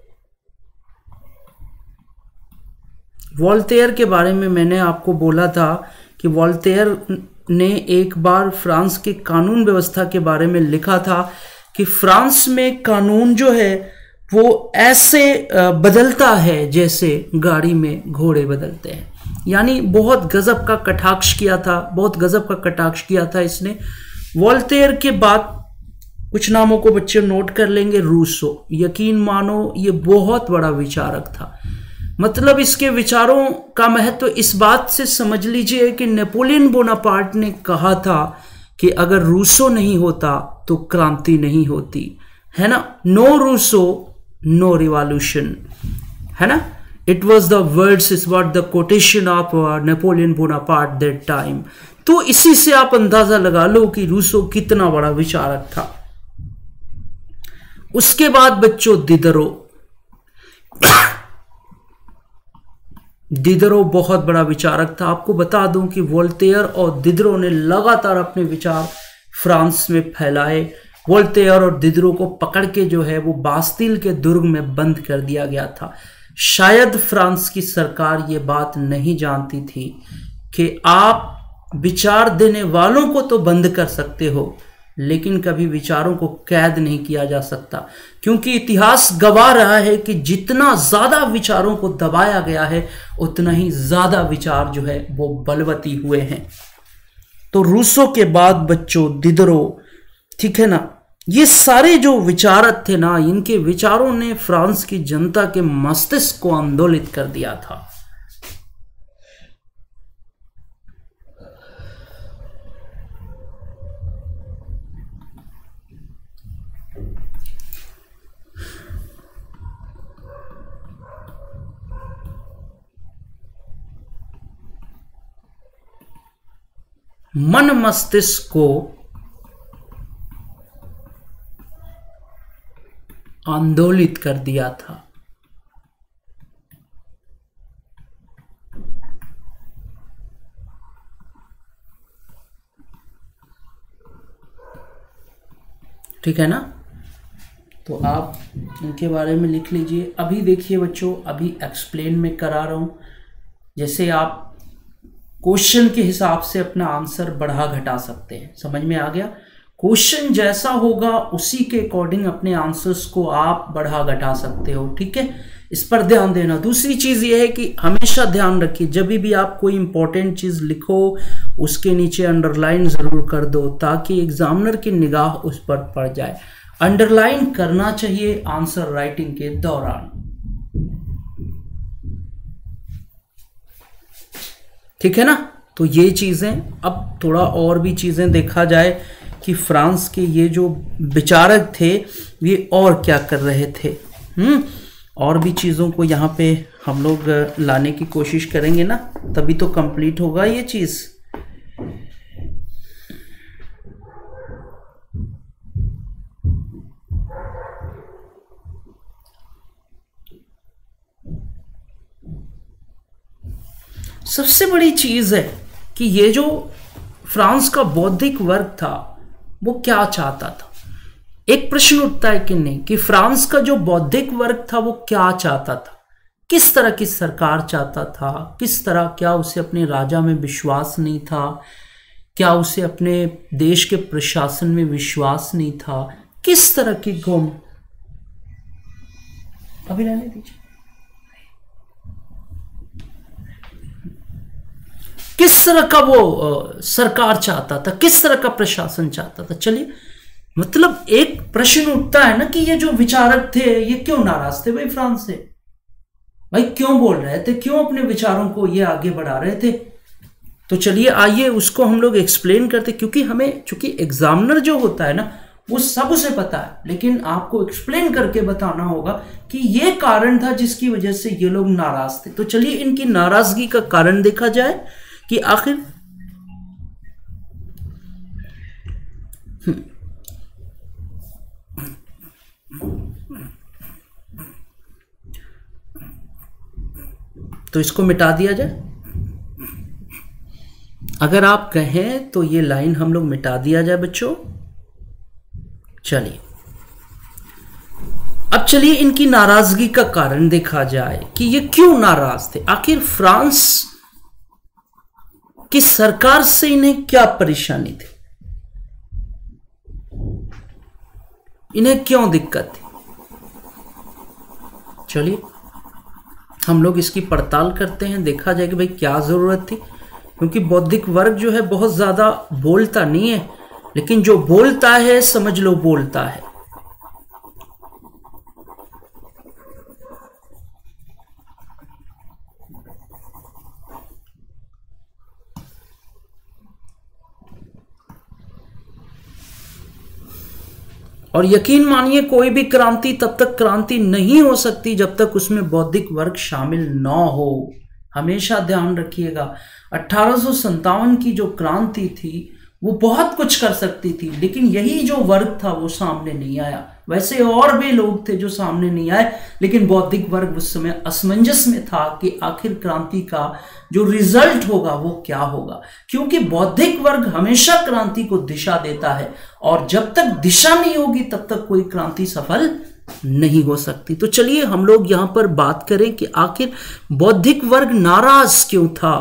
वोल्टेयर के बारे में मैंने आपको बोला था कि वोल्टेयर ने एक बार फ्रांस के कानून व्यवस्था के बारे में लिखा था कि फ्रांस में कानून जो है वो ऐसे बदलता है जैसे गाड़ी में घोड़े बदलते हैं। यानी बहुत गजब का कटाक्ष किया था, बहुत गजब का कटाक्ष किया था इसने। वोल्टेयर के बाद कुछ नामों को बच्चे नोट कर लेंगे। रूसो, यकीन मानो ये बहुत बड़ा विचारक था। मतलब इसके विचारों का महत्व इस बात से समझ लीजिए कि नेपोलियन बोनापार्ट ने कहा था कि अगर रूसो नहीं होता तो क्रांति नहीं होती, है ना। नो रूसो नो रिवॉल्यूशन, है ना। It was the words, is what the quotation of Napoleon Bonaparte that time. तो इसी से आप अंदाजा लगा लो कि रूसो कितना बड़ा विचारक था। उसके बाद बच्चों दिदरो। दिदरो बहुत बड़ा विचारक था। आपको बता दूं कि वोल्टेयर और दिदरो ने लगातार अपने विचार फ्रांस में फैलाए। वोल्टेयर और दिदरो को पकड़ के जो है वो बास्तिल के दुर्ग में बंद कर दिया गया था। शायद फ्रांस की सरकार ये बात नहीं जानती थी कि आप विचार देने वालों को तो बंद कर सकते हो, लेकिन कभी विचारों को कैद नहीं किया जा सकता, क्योंकि इतिहास गवाह रहा है कि जितना ज्यादा विचारों को दबाया गया है उतना ही ज्यादा विचार जो है वो बलवती हुए हैं। तो रूसो के बाद बच्चों दिदरो, ठीक है ना। ये सारे जो विचारक थे ना, इनके विचारों ने फ्रांस की जनता के मस्तिष्क को आंदोलित कर दिया था। मन मस्तिष्क को आंदोलित कर दिया था। ठीक है ना। तो आप इनके बारे में लिख लीजिए। अभी देखिए बच्चों, अभी एक्सप्लेन में करा रहा हूं, जैसे आप क्वेश्चन के हिसाब से अपना आंसर बढ़ा घटा सकते हैं। समझ में आ गया। क्वेश्चन जैसा होगा उसी के अकॉर्डिंग अपने आंसर्स को आप बढ़ा घटा सकते हो, ठीक है। इस पर ध्यान देना। दूसरी चीज ये है कि हमेशा ध्यान रखिए, जब भी आप कोई इंपॉर्टेंट चीज लिखो उसके नीचे अंडरलाइन जरूर कर दो, ताकि एग्जामिनर की निगाह उस पर पड़ जाए। अंडरलाइन करना चाहिए आंसर राइटिंग के दौरान, ठीक है ना। तो ये चीजें, अब थोड़ा और भी चीजें देखा जाए कि फ्रांस के ये जो विचारक थे ये और क्या कर रहे थे। हम्म और भी चीजों को यहाँ पे हम लोग लाने की कोशिश करेंगे ना, तभी तो कंप्लीट होगा ये चीज। सबसे बड़ी चीज है कि ये जो फ्रांस का बौद्धिक वर्ग था वो क्या चाहता था। एक प्रश्न उठता है कि नहीं, कि फ्रांस का जो बौद्धिक वर्ग था वो क्या चाहता था, किस तरह की सरकार चाहता था, किस तरह, क्या उसे अपने राजा में विश्वास नहीं था, क्या उसे अपने देश के प्रशासन में विश्वास नहीं था, किस तरह की गुम। अभी रहने दीजिए। किस तरह का वो आ, सरकार चाहता था, किस तरह का प्रशासन चाहता था। चलिए, मतलब एक प्रश्न उठता है ना कि ये जो विचारक थे ये क्यों नाराज थे भाई फ्रांस से, भाई क्यों बोल रहे थे, क्यों अपने विचारों को ये आगे बढ़ा रहे थे। तो चलिए आइए उसको हम लोग एक्सप्लेन करते, क्योंकि हमें, चूंकि एग्जामिनर जो होता है ना वो सब उसे पता है, लेकिन आपको एक्सप्लेन करके बताना होगा कि ये कारण था जिसकी वजह से ये लोग नाराज थे। तो चलिए इनकी नाराजगी का कारण देखा जाए कि आखिर तो इसको मिटा दिया जाए। अगर आप कहें तो ये लाइन हम लोग मिटा दिया जाए बच्चों। चलिए अब चलिए इनकी नाराजगी का कारण देखा जाए कि ये क्यों नाराज थे। आखिर फ्रांस की सरकार से इन्हें क्या परेशानी थी, इन्हें क्यों दिक्कत थी। चलिए हम लोग इसकी पड़ताल करते हैं, देखा जाए कि भाई क्या जरूरत थी। क्योंकि बौद्धिक वर्ग जो है बहुत ज्यादा बोलता नहीं है, लेकिन जो बोलता है समझ लो बोलता है। और यकीन मानिए कोई भी क्रांति तब तक क्रांति नहीं हो सकती जब तक उसमें बौद्धिक वर्ग शामिल न हो। हमेशा ध्यान रखिएगा, अठारह सौ सत्तावन की जो क्रांति थी वो बहुत कुछ कर सकती थी, लेकिन यही जो वर्ग था वो सामने नहीं आया। वैसे और भी लोग थे जो सामने नहीं आए, लेकिन बौद्धिक वर्ग उस समय असमंजस में था कि आखिर क्रांति का जो रिजल्ट होगा वो क्या होगा। क्योंकि बौद्धिक वर्ग हमेशा क्रांति को दिशा देता है, और जब तक दिशा नहीं होगी तब तक कोई क्रांति सफल नहीं हो सकती। तो चलिए हम लोग यहां पर बात करें कि आखिर बौद्धिक वर्ग नाराज क्यों था।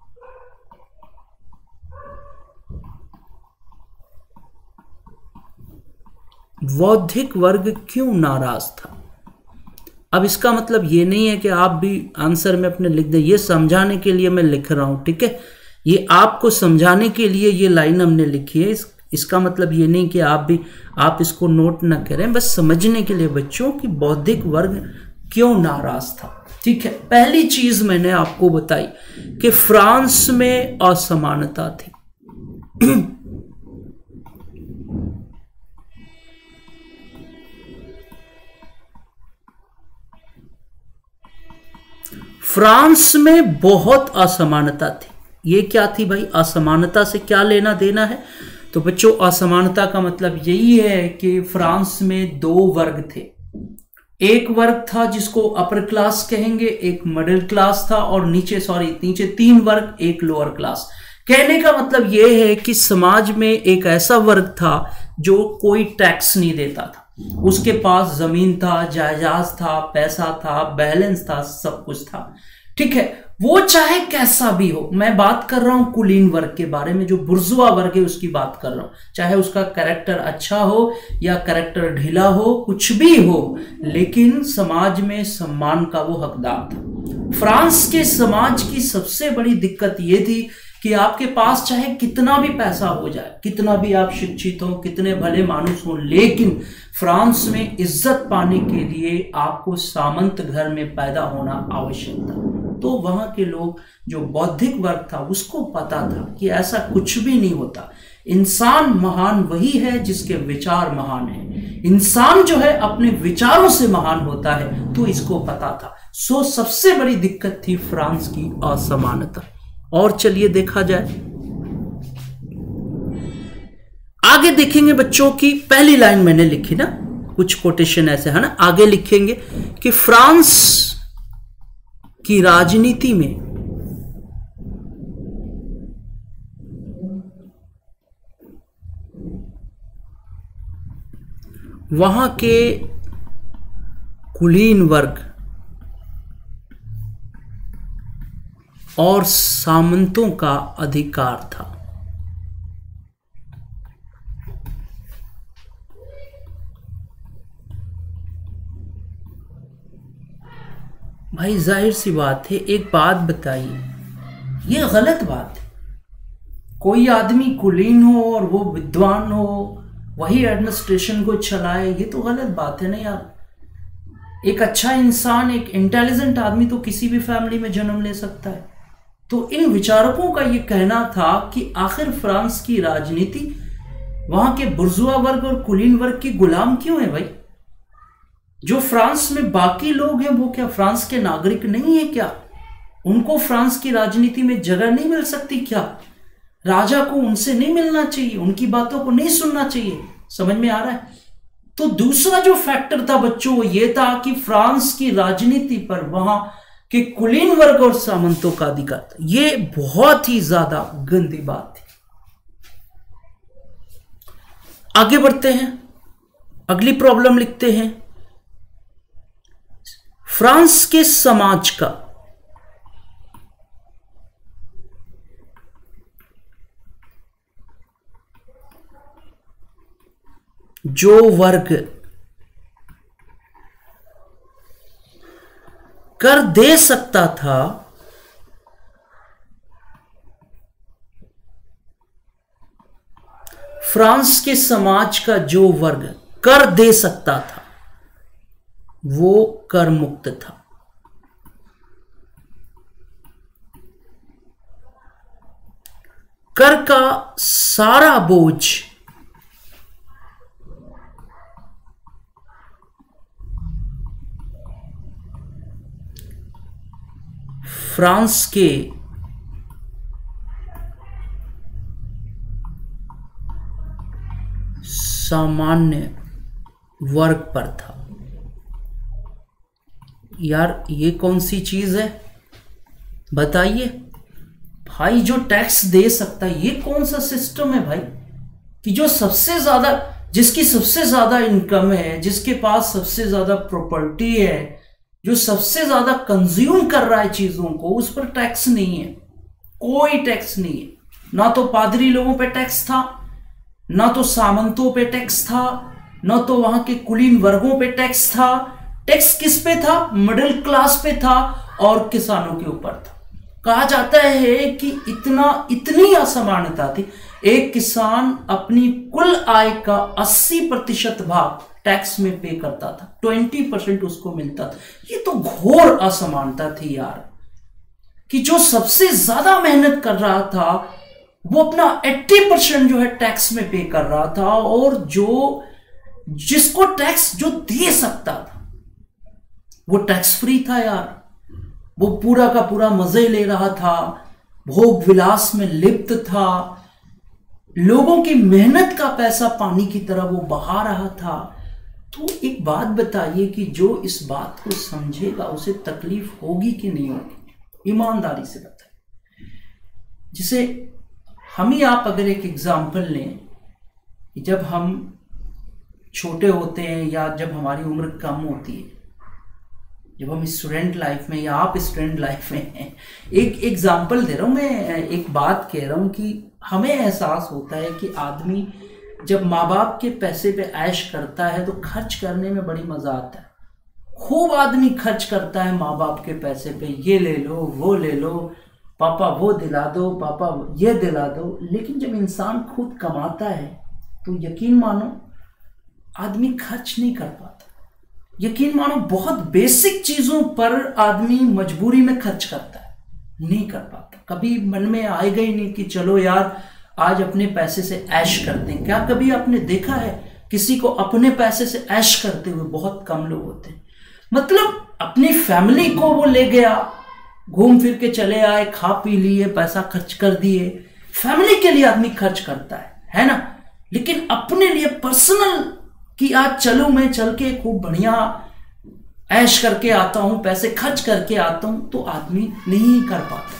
बौद्धिक वर्ग क्यों नाराज था। अब इसका मतलब ये नहीं है कि आप भी आंसर में अपने लिख दें, ये समझाने के लिए मैं लिख रहा हूं, ठीक है। ये आपको समझाने के लिए ये लाइन हमने लिखी है। इस, इसका मतलब ये नहीं कि आप भी आप इसको नोट ना करें, बस समझने के लिए बच्चों कि बौद्धिक वर्ग क्यों नाराज था। ठीक है, पहली चीज मैंने आपको बताई कि फ्रांस में असमानता थी। फ्रांस में बहुत असमानता थी। ये क्या थी भाई, असमानता से क्या लेना देना है। तो बच्चों असमानता का मतलब यही है कि फ्रांस में दो वर्ग थे। एक वर्ग था जिसको अपर क्लास कहेंगे, एक मिडिल क्लास था, और नीचे सॉरी नीचे तीन वर्ग, एक लोअर क्लास। कहने का मतलब यह है कि समाज में एक ऐसा वर्ग था जो कोई टैक्स नहीं देता था, उसके पास जमीन था, जायदाद था, पैसा था, बैलेंस था, सब कुछ था। ठीक है, वो चाहे कैसा भी हो। मैं बात कर रहा हूं कुलीन वर्ग के बारे में, जो बुर्जुआ वर्ग है उसकी बात कर रहा हूं। चाहे उसका कैरेक्टर अच्छा हो या कैरेक्टर ढीला हो, कुछ भी हो, लेकिन समाज में सम्मान का वो हकदार था। फ्रांस के समाज की सबसे बड़ी दिक्कत ये थी कि आपके पास चाहे कितना भी पैसा हो जाए, कितना भी आप शिक्षित हो, कितने भले मानुस हो, लेकिन फ्रांस में इज्जत पाने के लिए आपको सामंत घर में पैदा होना आवश्यक था। तो वहां के लोग, जो बौद्धिक वर्ग था, उसको पता था कि ऐसा कुछ भी नहीं होता। इंसान महान वही है जिसके विचार महान है। इंसान जो है अपने विचारों से महान होता है, तो इसको पता था। सो सबसे बड़ी दिक्कत थी फ्रांस की असमानता। और चलिए देखा जाए, आगे देखेंगे बच्चों की पहली लाइन मैंने लिखी ना, कुछ कोटेशन ऐसे है ना, आगे लिखेंगे कि फ्रांस की राजनीति में वहां के कुलीन वर्ग और सामंतों का अधिकार था। भाई जाहिर सी बात है, एक बात बताइए, ये गलत बात है। कोई आदमी कुलीन हो और वो विद्वान हो, वही एडमिनिस्ट्रेशन को चलाए, ये तो गलत बात है ना यार। एक अच्छा इंसान, एक इंटेलिजेंट आदमी तो किसी भी फैमिली में जन्म ले सकता है। तो इन विचारकों का ये कहना था कि आखिर फ्रांस की राजनीति वहां के बुर्जुआ वर्ग और कुलीन वर्ग की गुलाम क्यों है भाई। जो फ्रांस में बाकी लोग हैं वो क्या फ्रांस के नागरिक नहीं है क्या? उनको फ्रांस की राजनीति में जगह नहीं मिल सकती क्या? राजा को उनसे नहीं मिलना चाहिए, उनकी बातों को नहीं सुनना चाहिए? समझ में आ रहा है? तो दूसरा जो फैक्टर था बच्चों वो ये था कि फ्रांस की राजनीति पर वहां कि कुलीन वर्ग और सामंतों का अधिकार था। ये बहुत ही ज्यादा गंदी बात थी। आगे बढ़ते हैं, अगली प्रॉब्लम लिखते हैं। फ्रांस के समाज का जो वर्ग कर दे सकता था फ्रांस के समाज का जो वर्ग कर दे सकता था वो कर मुक्त था। कर का सारा बोझ फ्रांस के सामान्य वर्ग पर था। यार ये कौन सी चीज है बताइए भाई? जो टैक्स दे सकता है, ये कौन सा सिस्टम है भाई कि जो सबसे ज्यादा, जिसकी सबसे ज्यादा इनकम है, जिसके पास सबसे ज्यादा प्रॉपर्टी है, जो सबसे ज्यादा कंज्यूम कर रहा है चीजों को, उस पर टैक्स नहीं है, कोई टैक्स नहीं है। ना तो पादरी लोगों पे टैक्स था, ना तो सामंतों पे टैक्स था, ना तो वहां के कुलीन वर्गों पे टैक्स था। टैक्स किस पे था? मिडिल क्लास पे था और किसानों के ऊपर था। कहा जाता है कि इतना इतनी असमानता थी, एक किसान अपनी कुल आय का अस्सी प्रतिशत भाग टैक्स में पे करता था, बीस परसेंट उसको मिलता था। ये तो घोर असमानता थी यार, कि जो सबसे ज्यादा मेहनत कर रहा था वो अपना अस्सी परसेंट जो है टैक्स में पे कर रहा था, और जो जिसको टैक्स जो दे सकता था वो टैक्स फ्री था यार। वो पूरा का पूरा मजे ले रहा था, भोग विलास में लिप्त था, लोगों की मेहनत का पैसा पानी की तरह वो बहा रहा था। तो एक बात बताइए कि जो इस बात को समझेगा उसे तकलीफ होगी कि नहीं होगी? ईमानदारी से बताइए। जिसे हम ही आप अगर एक एग्जाम्पल लें, जब हम छोटे होते हैं या जब हमारी उम्र कम होती है, जब हम स्टूडेंट लाइफ में या आप स्टूडेंट लाइफ में हैं, एक एग्जाम्पल दे रहा हूं मैं, एक बात कह रहा हूं कि हमें एहसास होता है कि आदमी जब माँ बाप के पैसे पे ऐश करता है तो खर्च करने में बड़ी मजा आता है। खूब आदमी खर्च करता है माँ बाप के पैसे पे, ये ले लो, वो ले लो, पापा वो दिला दो, पापा ये दिला दो। लेकिन जब इंसान खुद कमाता है तो यकीन मानो आदमी खर्च नहीं कर पाता। यकीन मानो बहुत बेसिक चीजों पर आदमी मजबूरी में खर्च करता है, नहीं कर पाता। कभी मन में आएगा ही नहीं कि चलो यार आज अपने पैसे से ऐश करते हैं। क्या कभी आपने देखा है किसी को अपने पैसे से ऐश करते हुए? बहुत कम लोग होते हैं। मतलब अपनी फैमिली को वो ले गया, घूम फिर के चले आए, खा पी लिए, पैसा खर्च कर दिए, फैमिली के लिए आदमी खर्च करता है, है ना। लेकिन अपने लिए पर्सनल कि आज चलो मैं चल के खूब बढ़िया ऐश करके आता हूं, पैसे खर्च करके आता हूं, तो आदमी नहीं कर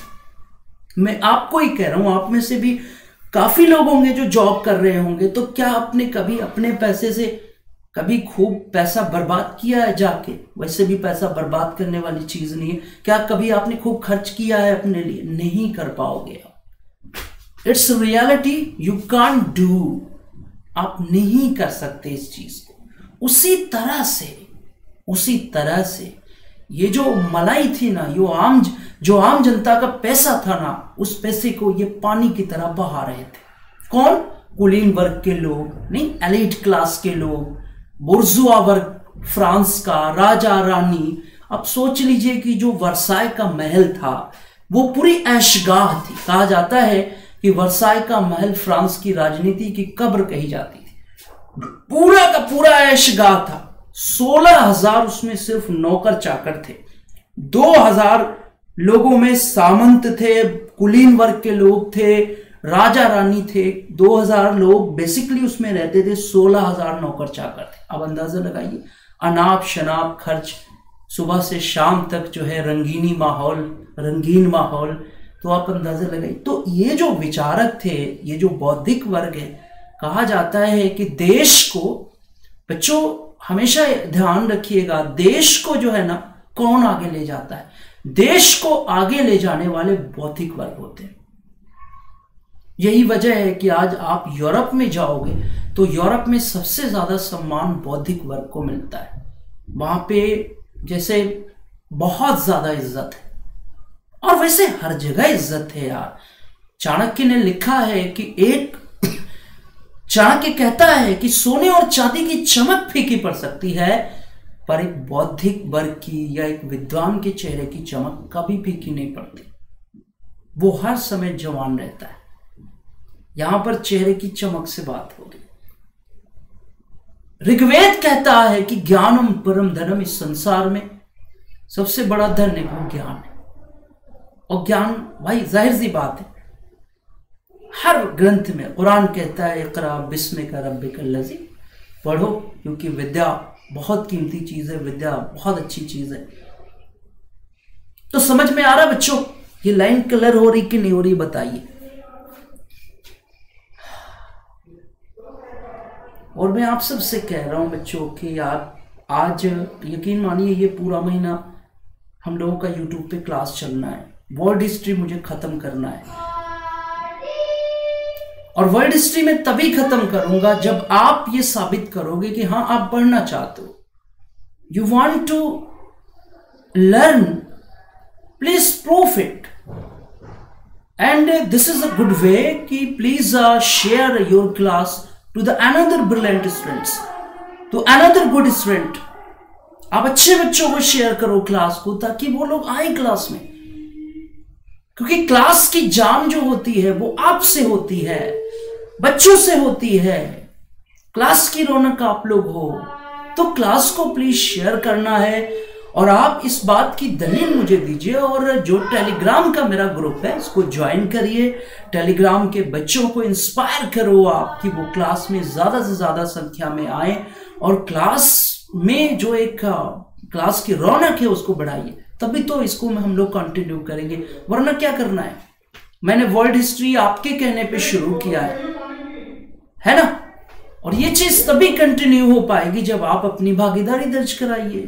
पाता। मैं आपको ही कह रहा हूं, आप में से भी काफी लोग होंगे जो जॉब कर रहे होंगे, तो क्या आपने कभी अपने पैसे से कभी खूब पैसा बर्बाद किया है जाके? वैसे भी पैसा बर्बाद करने वाली चीज नहीं है। क्या कभी आपने खूब खर्च किया है अपने लिए? नहीं कर पाओगे आप। It's reality, you can't do. आप नहीं कर सकते इस चीज को। उसी तरह से उसी तरह से ये जो मलाई थी ना, यो आम जो आम जनता का पैसा था ना, उस पैसे को ये पानी की तरह बहा रहे थे। कौन? कुलीन वर्ग के लोग नहीं, एलिट क्लास के लोग, बुर्जुआ वर्ग, फ्रांस का राजा रानी। अब सोच लीजिए कि जो वर्साय का महल था वो पूरी ऐशगाह थी। कहा जाता है कि वर्साय का महल फ्रांस की राजनीति की कब्र कही जाती थी। पूरा का पूरा ऐशगाह था। सोलह हजार उसमें सिर्फ नौकर चाकर थे, दो हजार लोगों में सामंत थे, कुलीन वर्ग के लोग थे, राजा रानी थे। दो हजार लोग बेसिकली उसमें रहते थे, सोलह हजार नौकर चाकर थे। अब अंदाजा लगाइए, अनाप शनाप खर्च सुबह से शाम तक जो है रंगीनी माहौल, रंगीन माहौल, तो आप अंदाजा लगाइए। तो ये जो विचारक थे, ये जो बौद्धिक वर्ग है, कहा जाता है कि देश को, बच्चों हमेशा ध्यान रखिएगा, देश को जो है ना कौन आगे ले जाता है? देश को आगे ले जाने वाले बौद्धिक वर्ग होते हैं। यही वजह है कि आज आप यूरोप में जाओगे तो यूरोप में सबसे ज्यादा सम्मान बौद्धिक वर्ग को मिलता है। वहां पे जैसे बहुत ज्यादा इज्जत है, और वैसे हर जगह इज्जत है यार। चाणक्य ने लिखा है कि एक चाणक्य कहता है कि सोने और चांदी की चमक फीकी पड़ सकती है, पर एक बौद्धिक वर्ग की या एक विद्वान के चेहरे की चमक कभी फीकी नहीं पड़ती। वो हर समय जवान रहता है। यहां पर चेहरे की चमक से बात होगी। ऋग्वेद कहता है कि ज्ञानम परम धनम, इस संसार में सबसे बड़ा धन है वो ज्ञान है। और ज्ञान भाई जाहिर सी बात है, हर ग्रंथ में कुरान कहता है इक़रा बिस्मिका रब्बिकल लज़ी, पढ़ो क्योंकि विद्या बहुत कीमती चीज है, विद्या बहुत अच्छी चीज है। तो समझ में आ रहा बच्चों? ये लाइन क्लियर हो रही कि नहीं हो रही बताइए। और मैं आप सबसे कह रहा हूं बच्चों कि आप आज यकीन मानिए ये पूरा महीना हम लोगों का यूट्यूब पे क्लास चलना है। वर्ल्ड हिस्ट्री मुझे खत्म करना है, और वर्ल्ड हिस्ट्री में तभी खत्म करूंगा जब आप ये साबित करोगे कि हाँ आप पढ़ना चाहते हो, you want to learn, please proof it. And this is a good way कि please share your class to the another brilliant students, to another good student. आप अच्छे बच्चों को शेयर करो क्लास को, ताकि वो लोग आए क्लास में, क्योंकि क्लास की जान जो होती है वो आपसे होती है, बच्चों से होती है। क्लास की रौनक आप लोग हो, तो क्लास को प्लीज शेयर करना है। और आप इस बात की दलील मुझे दीजिए, और जो टेलीग्राम का मेरा ग्रुप है उसको ज्वाइन करिए। टेलीग्राम के बच्चों को इंस्पायर करो आप कि वो क्लास में ज्यादा से ज्यादा संख्या में आए, और क्लास में जो एक क्लास की रौनक है उसको बढ़ाइए, तभी तो इसको हम लोग कंटिन्यू करेंगे। वरना क्या करना है? मैंने वर्ल्ड हिस्ट्री आपके कहने पे शुरू किया है है ना, और ये चीज तभी कंटिन्यू हो पाएगी जब आप अपनी भागीदारी दर्ज कराइए।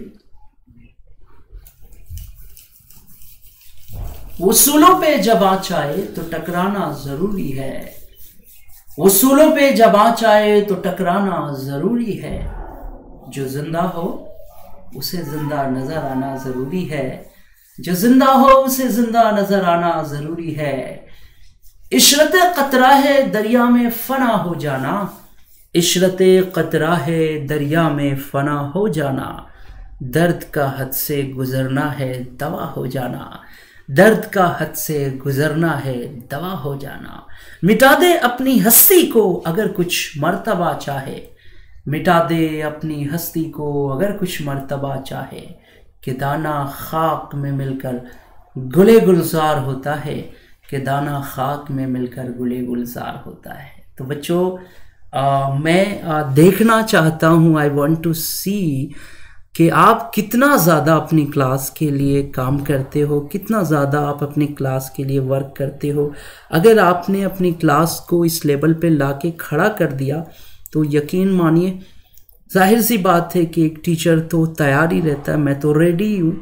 उसूलों पे जब आँच आए तो टकराना जरूरी है, उसूलों पे जब आँच आए तो टकराना जरूरी है। जो जिंदा हो उसे जिंदा नजर आना जरूरी है, जो जिंदा हो उसे जिंदा नजर आना जरूरी है। इशरत कतरा है दरिया में फना हो जाना, इशरत कतरा है दरिया में फना हो जाना। दर्द का हद से गुजरना है दवा हो जाना, दर्द का हद से गुजरना है दवा हो जाना। मिटा दे अपनी हस्ती को अगर कुछ मर्तबा चाहे, मिटा दे अपनी हस्ती को अगर कुछ मर्तबा चाहे। कि दाना खाक में मिलकर गुले गुलजार होता है, कि दाना खाक में मिलकर गुले गुलजार होता है। तो बच्चों आ, मैं आ, देखना चाहता हूँ, आई वॉन्ट टू सी कि आप कितना ज़्यादा अपनी क्लास के लिए काम करते हो, कितना ज़्यादा आप अपनी क्लास के लिए वर्क करते हो। अगर आपने अपनी क्लास को इस लेवल पे लाके खड़ा कर दिया तो यकीन मानिए, जाहिर सी बात है कि एक टीचर तो तैयार ही रहता है, मैं तो रेडी हूँ।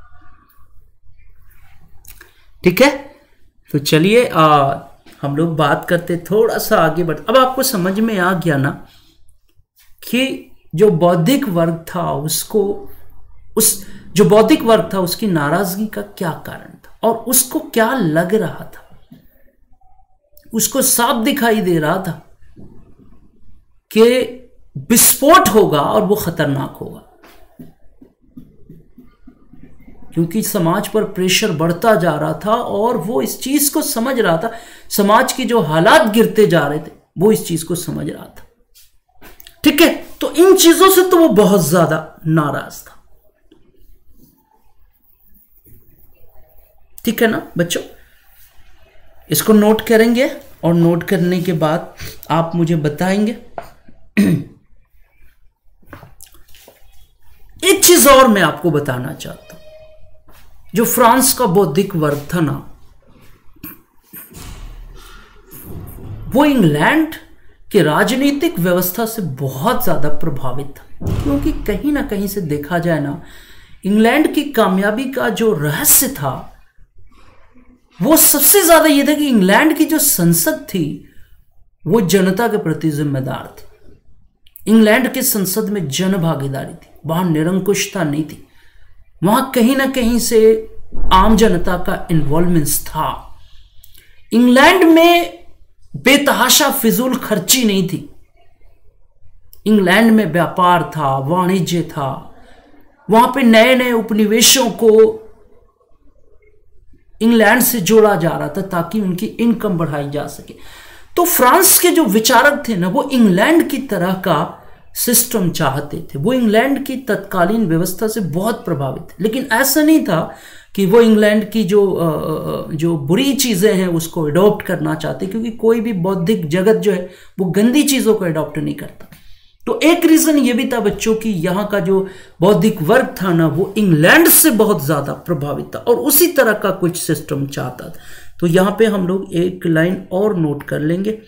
ठीक है, तो चलिए हम लोग बात करते थोड़ा सा आगे बढ़। अब आपको समझ में आ गया ना कि जो बौद्धिक वर्ग था उसको, उस जो बौद्धिक वर्ग था उसकी नाराजगी का क्या कारण था, और उसको क्या लग रहा था। उसको साफ दिखाई दे रहा था कि विस्फोट होगा और वो खतरनाक होगा, क्योंकि समाज पर प्रेशर बढ़ता जा रहा था और वो इस चीज को समझ रहा था। समाज के जो हालात गिरते जा रहे थे वो इस चीज को समझ रहा था। ठीक है, तो इन चीजों से तो वो बहुत ज्यादा नाराज था। ठीक है ना बच्चों, इसको नोट करेंगे और नोट करने के बाद आप मुझे बताएंगे। एक चीज चीज और मैं आपको बताना चाहता हूं, जो फ्रांस का बौद्धिक वर्ग था ना, वो इंग्लैंड के राजनीतिक व्यवस्था से बहुत ज्यादा प्रभावित था। क्योंकि कहीं ना कहीं से देखा जाए ना, इंग्लैंड की कामयाबी का जो रहस्य था वो सबसे ज्यादा ये था कि इंग्लैंड की जो संसद थी वो जनता के प्रति जिम्मेदार थी। इंग्लैंड की संसद में जन भागीदारी थी, वहां निरंकुशता नहीं थी, वहां कहीं ना कहीं से आम जनता का इन्वॉल्वमेंट था। इंग्लैंड में बेतहाशा फिजूल खर्ची नहीं थी। इंग्लैंड में व्यापार था, वाणिज्य था, वहां पे नए नए उपनिवेशों को इंग्लैंड से जोड़ा जा रहा था ताकि उनकी इनकम बढ़ाई जा सके। तो फ्रांस के जो विचारक थे ना, वो इंग्लैंड की तरह का सिस्टम चाहते थे। वो इंग्लैंड की तत्कालीन व्यवस्था से बहुत प्रभावित थे, लेकिन ऐसा नहीं था कि वो इंग्लैंड की जो जो बुरी चीजें हैं उसको अडॉप्ट करना चाहते, क्योंकि कोई भी बौद्धिक जगत जो है वो गंदी चीजों को अडॉप्ट नहीं करता। तो एक रीजन ये भी था बच्चों की, यहाँ का जो बौद्धिक वर्ग था ना, वो इंग्लैंड से बहुत ज्यादा प्रभावित था और उसी तरह का कुछ सिस्टम चाहता था। तो यहां पे हम लोग एक लाइन और नोट कर लेंगे,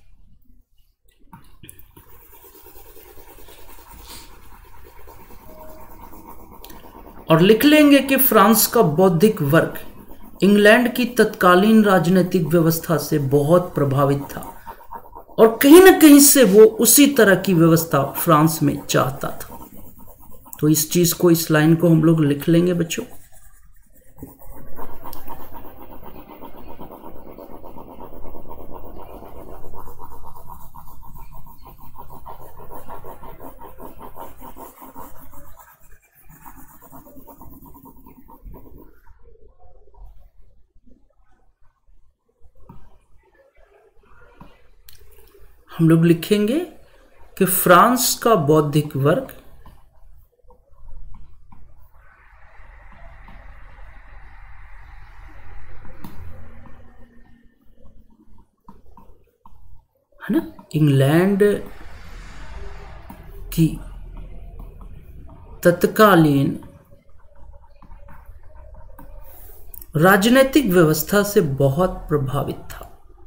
और लिख लेंगे कि फ्रांस का बौद्धिक वर्ग इंग्लैंड की तत्कालीन राजनीतिक व्यवस्था से बहुत प्रभावित था और कहीं ना कहीं से वो उसी तरह की व्यवस्था फ्रांस में चाहता था। तो इस चीज को, इस लाइन को हम लोग लिख लेंगे बच्चों। हम लोग लिखेंगे कि फ्रांस का बौद्धिक वर्ग है ना, इंग्लैंड की तत्कालीन राजनीतिक व्यवस्था से बहुत प्रभावित था।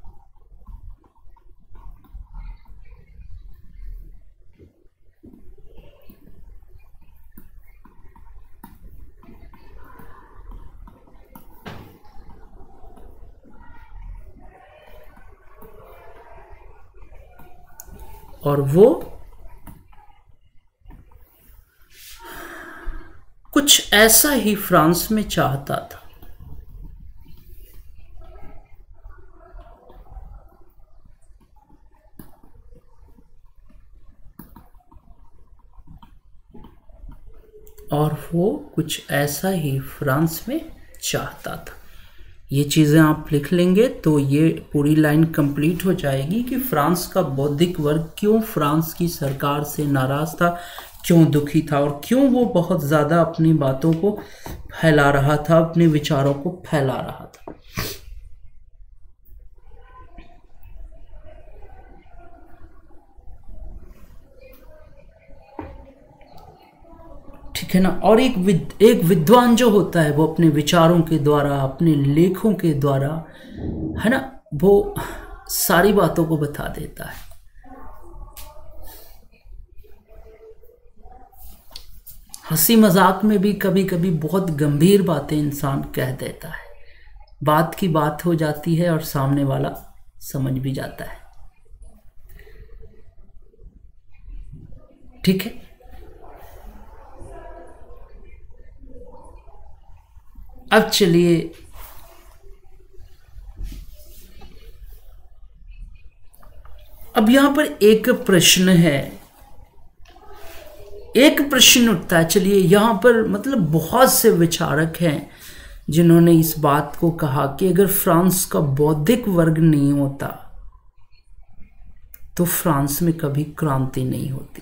और वो कुछ ऐसा ही फ्रांस में चाहता था। और वो कुछ ऐसा ही फ्रांस में चाहता था। ये चीज़ें आप लिख लेंगे तो ये पूरी लाइन कंप्लीट हो जाएगी कि फ्रांस का बौद्धिक वर्ग क्यों फ्रांस की सरकार से नाराज था, क्यों दुखी था और क्यों वो बहुत ज़्यादा अपनी बातों को फैला रहा था, अपने विचारों को फैला रहा था। ठीक है ना। और एक विद, एक विद्वान जो होता है वो अपने विचारों के द्वारा, अपने लेखों के द्वारा, है ना, वो सारी बातों को बता देता है। हंसी मजाक में भी कभी कभी बहुत गंभीर बातें इंसान कह देता है, बात की बात हो जाती है और सामने वाला समझ भी जाता है। ठीक है। अब चलिए अब यहां पर एक प्रश्न है, एक प्रश्न उठता है। चलिए यहां पर मतलब बहुत से विचारक हैं जिन्होंने इस बात को कहा कि अगर फ्रांस का बौद्धिक वर्ग नहीं होता तो फ्रांस में कभी क्रांति नहीं होती।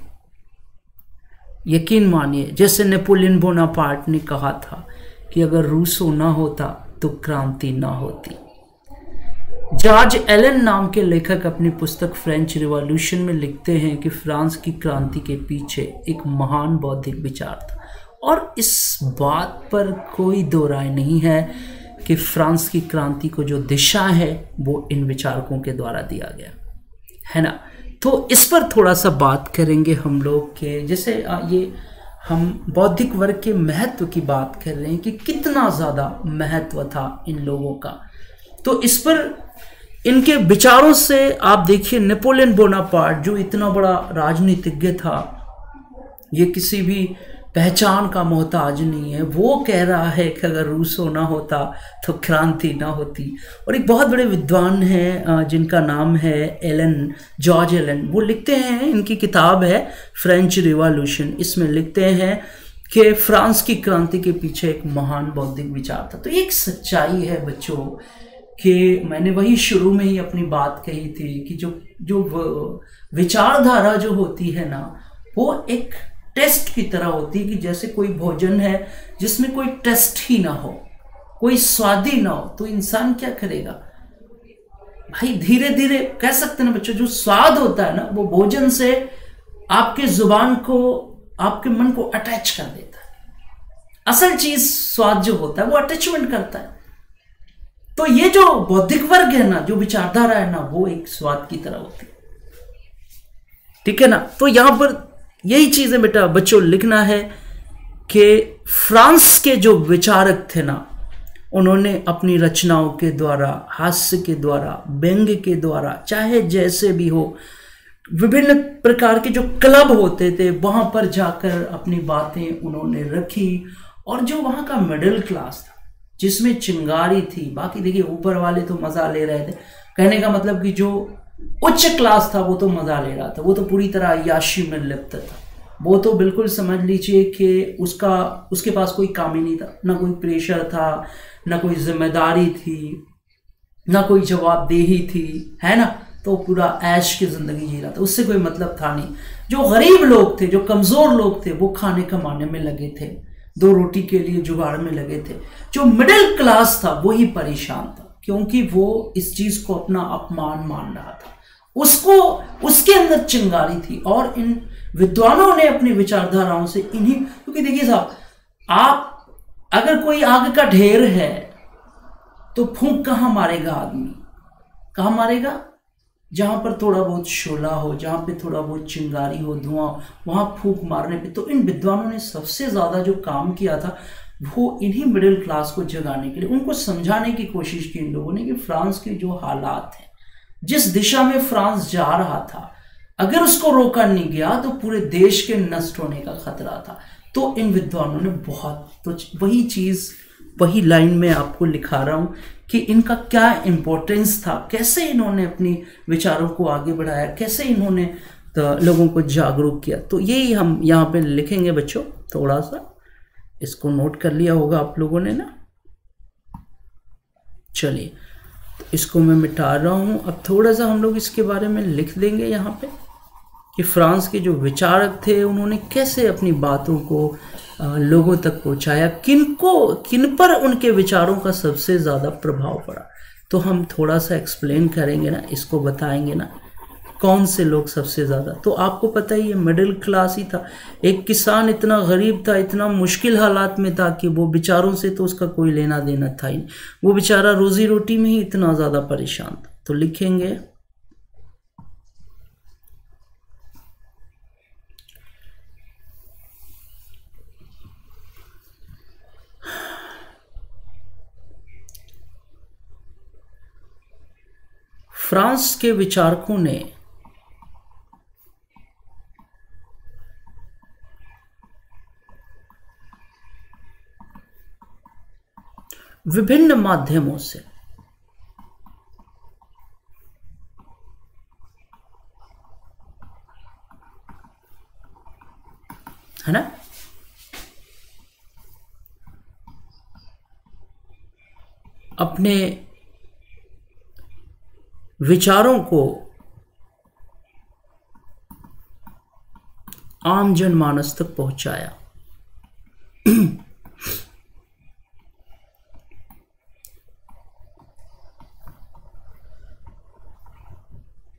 यकीन मानिए, जैसे नेपोलियन बोनापार्ट ने कहा था कि अगर रूसो ना होता तो क्रांति ना होती। जॉर्ज एलन नाम के लेखक अपनी पुस्तक फ्रेंच रिवॉल्यूशन में लिखते हैं कि फ्रांस की क्रांति के पीछे एक महान बौद्धिक विचार था और इस बात पर कोई दो राय नहीं है कि फ्रांस की क्रांति को जो दिशा है वो इन विचारकों के द्वारा दिया गया है ना। तो इस पर थोड़ा सा बात करेंगे हम लोग के, जैसे ये हम बौद्धिक वर्ग के महत्व की बात कर रहे हैं कि कितना ज़्यादा महत्व था इन लोगों का। तो इस पर इनके विचारों से आप देखिए, नेपोलियन बोनापार्ट जो इतना बड़ा राजनीतिज्ञ था, ये किसी भी पहचान का मोहताज नहीं है, वो कह रहा है कि अगर रूसो ना होता तो क्रांति ना होती। और एक बहुत बड़े विद्वान हैं जिनका नाम है एलन, जॉर्ज एलन, वो लिखते हैं, इनकी किताब है फ्रेंच रिवॉल्यूशन, इसमें लिखते हैं कि फ्रांस की क्रांति के पीछे एक महान बौद्धिक विचार था। तो एक सच्चाई है बच्चों कि मैंने वही शुरू में ही अपनी बात कही थी कि जो जो विचारधारा जो होती है ना, वो एक टेस्ट की तरह होती है कि जैसे कोई भोजन है जिसमें कोई टेस्ट ही ना हो, कोई स्वाद ही ना हो, तो इंसान क्या करेगा भाई, धीरे धीरे कह सकते हैं ना बच्चों, जो स्वाद होता है ना वो भोजन से आपके जुबान को, आपके मन को अटैच कर देता है। असल चीज स्वाद जो होता है वो अटैचमेंट करता है। तो ये जो बौद्धिक वर्ग है ना, जो विचारधारा है ना, वो एक स्वाद की तरह होती है, ठीक है ना। तो यहां पर यही चीजें बेटा बच्चों लिखना है कि फ्रांस के जो विचारक थे ना, उन्होंने अपनी रचनाओं के द्वारा, हास्य के द्वारा, व्यंग्य के द्वारा, चाहे जैसे भी हो, विभिन्न प्रकार के जो क्लब होते थे वहां पर जाकर अपनी बातें उन्होंने रखी। और जो वहां का मिडिल क्लास था जिसमें चिंगारी थी, बाकी देखिए ऊपर वाले तो मजा ले रहे थे, कहने का मतलब कि जो उच्च क्लास था वो तो मजा ले रहा था, वो तो पूरी तरह अय्याशी में लिप्त था, वो तो बिल्कुल समझ लीजिए कि उसका उसके पास कोई काम ही नहीं था, ना कोई प्रेशर था, ना कोई जिम्मेदारी थी, ना कोई जवाबदेही थी, है ना। तो पूरा ऐश की जिंदगी जी रहा था, उससे कोई मतलब था नहीं। जो गरीब लोग थे, जो कमजोर लोग थे, वो खाने कमाने में लगे थे, दो रोटी के लिए जुगाड़ में लगे थे। जो मिडिल क्लास था वही परेशान था, क्योंकि वो इस चीज को अपना अपमान मान रहा था, उसको उसके अंदर चिंगारी थी। और इन विद्वानों ने अपनी विचारधाराओं से इन्हीं, क्योंकि देखिए साहब, आप अगर कोई आग का ढेर है तो फूंक कहां मारेगा आदमी, कहां मारेगा, जहां पर थोड़ा बहुत शोला हो, जहां पे थोड़ा बहुत चिंगारी हो, धुआं, वहां फूंक मारने पे। तो इन विद्वानों ने सबसे ज्यादा जो काम किया था वो इन्हीं मिडिल क्लास को जगाने के लिए, उनको समझाने की कोशिश की इन लोगों ने कि फ्रांस के जो हालात हैं, जिस दिशा में फ्रांस जा रहा था, अगर उसको रोका नहीं गया तो पूरे देश के नष्ट होने का खतरा था। तो इन विद्वानों ने बहुत, तो वही चीज, वही लाइन में आपको लिखा रहा हूं कि इनका क्या इंपॉर्टेंस था, कैसे इन्होंने अपनी विचारों को आगे बढ़ाया, कैसे इन्होंने तो लोगों को जागरूक किया। तो यही हम यहाँ पे लिखेंगे बच्चों, थोड़ा सा इसको नोट कर लिया होगा आप लोगों ने ना। चलिए, तो इसको मैं मिटा रहा हूँ। अब थोड़ा सा हम लोग इसके बारे में लिख देंगे यहाँ पे कि फ्रांस के जो विचारक थे उन्होंने कैसे अपनी बातों को लोगों तक पहुंचाया, किनको, किन पर उनके विचारों का सबसे ज़्यादा प्रभाव पड़ा। तो हम थोड़ा सा एक्सप्लेन करेंगे ना, इसको बताएंगे ना कौन से लोग सबसे ज़्यादा। तो आपको पता ही है, मिडिल क्लास ही था। एक किसान इतना गरीब था, इतना मुश्किल हालात में था कि वो विचारों से तो उसका कोई लेना देना था ही नहीं, वो बेचारा रोजी रोटी में ही इतना ज़्यादा परेशान था। तो लिखेंगे फ्रांस के विचारकों ने विभिन्न माध्यमों से है ना, अपने विचारों को आम जनमानस तक पहुंचाया।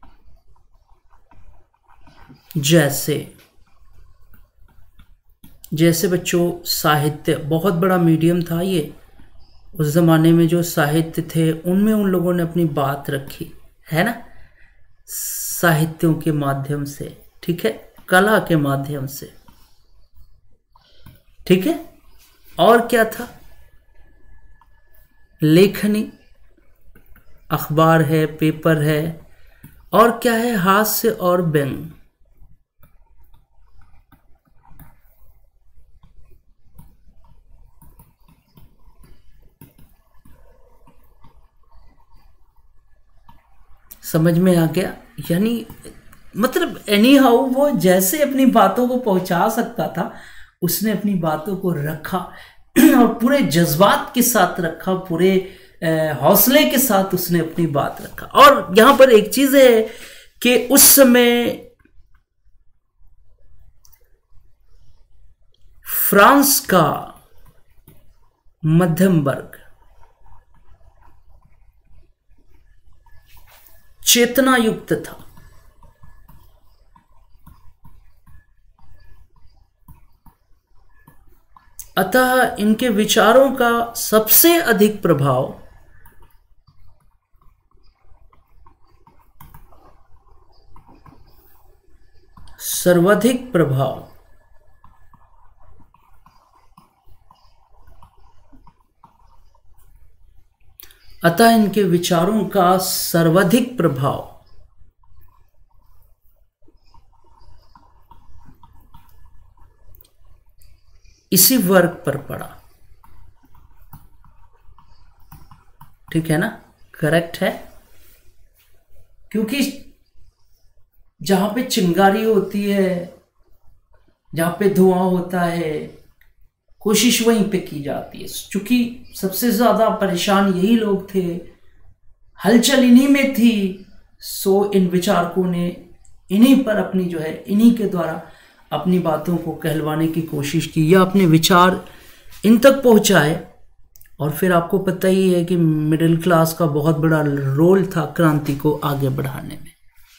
जैसे जैसे बच्चों साहित्य बहुत बड़ा मीडियम था ये, उस ज़माने में जो साहित्य थे उनमें उन लोगों ने अपनी बात रखी है ना, साहित्यों के माध्यम से, ठीक है, कला के माध्यम से, ठीक है। और क्या था, लेखनी, अखबार है, पेपर है, और क्या है, हास्य और व्यंग। समझ में आ गया? यानी मतलब एनी हाउ वो जैसे अपनी बातों को पहुंचा सकता था उसने अपनी बातों को रखा और पूरे जज्बात के साथ रखा, पूरे हौसले के साथ उसने अपनी बात रखा। और यहां पर एक चीज है कि उस समय फ्रांस का मध्यम वर्ग चेतना युक्त था, अतः इनके विचारों का सबसे अधिक प्रभाव सर्वाधिक प्रभाव अतः इनके विचारों का सर्वाधिक प्रभाव इसी वर्ग पर पड़ा, ठीक है ना, करेक्ट है। क्योंकि जहां पे चिंगारी होती है, जहां पे धुआं होता है, कोशिश वहीं पे की जाती है। क्योंकि सबसे ज्यादा परेशान यही लोग थे, हलचल इन्हीं में थी, सो इन विचारकों ने इन्हीं पर अपनी जो है इन्हीं के द्वारा अपनी बातों को कहलवाने की कोशिश की या अपने विचार इन तक पहुंचाए। और फिर आपको पता ही है कि मिडिल क्लास का बहुत बड़ा रोल था क्रांति को आगे बढ़ाने में।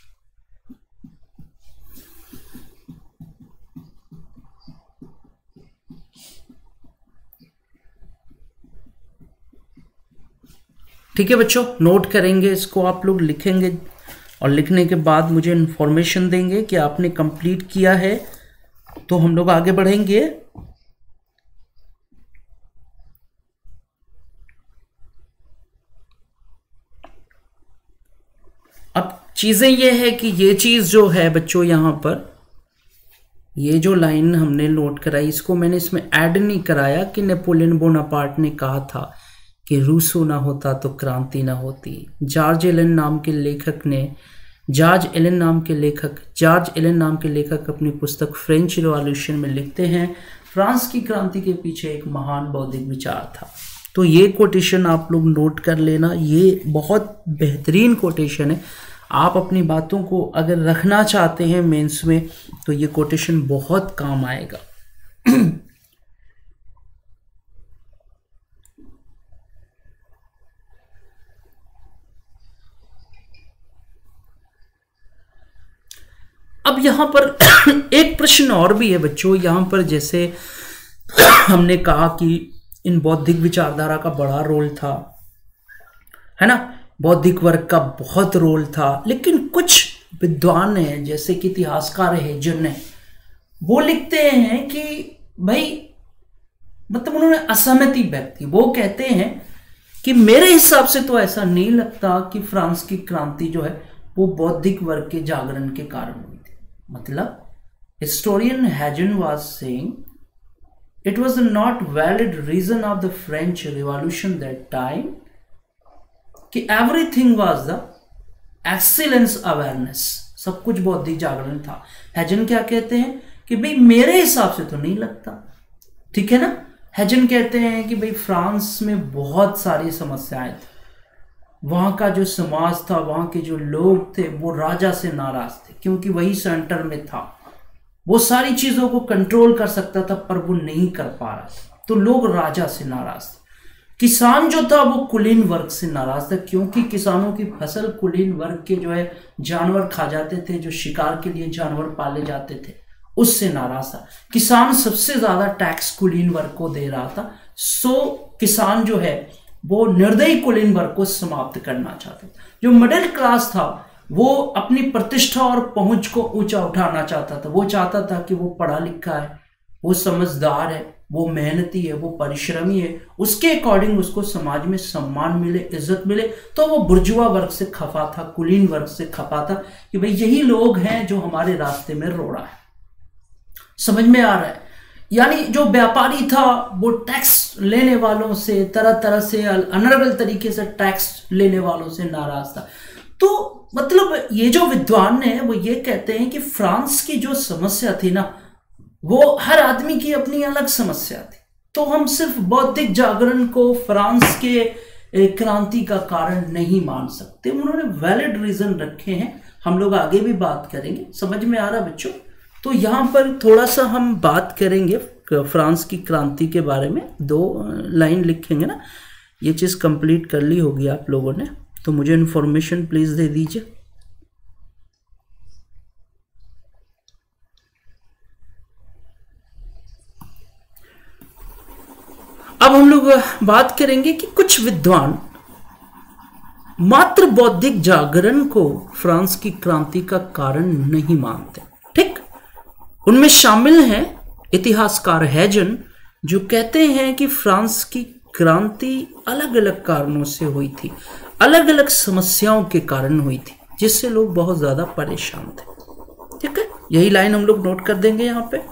ठीक है बच्चों, नोट करेंगे इसको, आप लोग लिखेंगे और लिखने के बाद मुझे इन्फॉर्मेशन देंगे कि आपने कंप्लीट किया है, तो हम लोग आगे बढ़ेंगे। अब चीजें ये है कि ये चीज जो है बच्चों, यहां पर ये जो लाइन हमने नोट कराई, इसको मैंने इसमें ऐड नहीं कराया कि नेपोलियन बोनापार्ट ने कहा था कि रूसो ना होता तो क्रांति ना होती। जॉर्ज एलन नाम के लेखक ने जॉर्ज एलन नाम के लेखक जॉर्ज एलन नाम के लेखक अपनी पुस्तक फ्रेंच रिवॉल्यूशन में लिखते हैं, फ्रांस की क्रांति के पीछे एक महान बौद्धिक विचार था। तो ये कोटेशन आप लोग नोट कर लेना, ये बहुत बेहतरीन कोटेशन है। आप अपनी बातों को अगर रखना चाहते हैं मेंस में, तो ये कोटेशन बहुत काम आएगा। अब यहां पर एक प्रश्न और भी है बच्चों, यहां पर जैसे हमने कहा कि इन बौद्धिक विचारधारा का बड़ा रोल था, है ना, बौद्धिक वर्ग का बहुत रोल था, लेकिन कुछ विद्वान हैं जैसे कि इतिहासकार है जिन्हें वो लिखते हैं कि भाई मतलब उन्होंने असहमति व्यक्त की। वो कहते हैं कि मेरे हिसाब से तो ऐसा नहीं लगता कि फ्रांस की क्रांति जो है वो बौद्धिक वर्ग के जागरण के कारण हुई थी। मतलब historian Hagen was saying it was not valid reason of the French Revolution that time कि everything was the excellence awareness, सब कुछ बौद्धिक जागरण था। हैजन क्या कहते हैं कि भाई मेरे हिसाब से तो नहीं लगता, ठीक है ना। हैजन कहते हैं कि भाई फ्रांस में बहुत सारी समस्याएं थी, वहां का जो समाज था, वहां के जो लोग थे वो राजा से नाराज थे क्योंकि वही सेंटर में था, वो सारी चीजों को कंट्रोल कर सकता था पर वो नहीं कर पा रहा था, तो लोग राजा से नाराज थे। किसान जो था वो कुलीन वर्ग से नाराज था क्योंकि किसानों की फसल कुलीन वर्ग के जो है जानवर खा जाते थे, जो शिकार के लिए जानवर पाले जाते थे उससे नाराज था। किसान सबसे ज्यादा टैक्स कुलीन वर्ग को दे रहा था, सो किसान जो है वो निर्दयी कुलीन वर्ग को समाप्त करना चाहता था। जो मिडिल क्लास था वो अपनी प्रतिष्ठा और पहुंच को ऊंचा उठाना चाहता था। वो चाहता था कि वो पढ़ा लिखा है, वो समझदार है, वो मेहनती है, वो परिश्रमी है, उसके अकॉर्डिंग उसको समाज में सम्मान मिले, इज्जत मिले। तो वो बुर्जुआ वर्ग से खफा था, कुलीन वर्ग से खफा था कि भाई यही लोग हैं जो हमारे रास्ते में रोड़ा है। समझ में आ रहा है? यानी जो व्यापारी था वो टैक्स लेने वालों से, तरह तरह से अनर्गल तरीके से टैक्स लेने वालों से नाराज था। तो मतलब ये जो विद्वान है वो ये कहते हैं कि फ्रांस की जो समस्या थी ना, वो हर आदमी की अपनी अलग समस्या थी। तो हम सिर्फ बौद्धिक जागरण को फ्रांस के क्रांति का कारण नहीं मान सकते। उन्होंने वैलिड रीजन रखे हैं, हम लोग आगे भी बात करेंगे। समझ में आ रहा बच्चों? तो यहाँ पर थोड़ा सा हम बात करेंगे फ्रांस की क्रांति के बारे में। दो लाइन लिखेंगे ना, ये चीज़ कंप्लीट कर ली होगी आप लोगों ने, तो मुझे इन्फॉर्मेशन प्लीज दे दीजिए। अब हम लोग बात करेंगे कि कुछ विद्वान मात्र बौद्धिक जागरण को फ्रांस की क्रांति का कारण नहीं मानते। ठीक, उनमें शामिल हैं इतिहासकार हैजन, जो कहते हैं कि फ्रांस की क्रांति अलग अलग कारणों से हुई थी, अलग अलग समस्याओं के कारण हुई थी, जिससे लोग बहुत ज्यादा परेशान थे। ठीक है, यही लाइन हम लोग नोट कर देंगे यहां पे।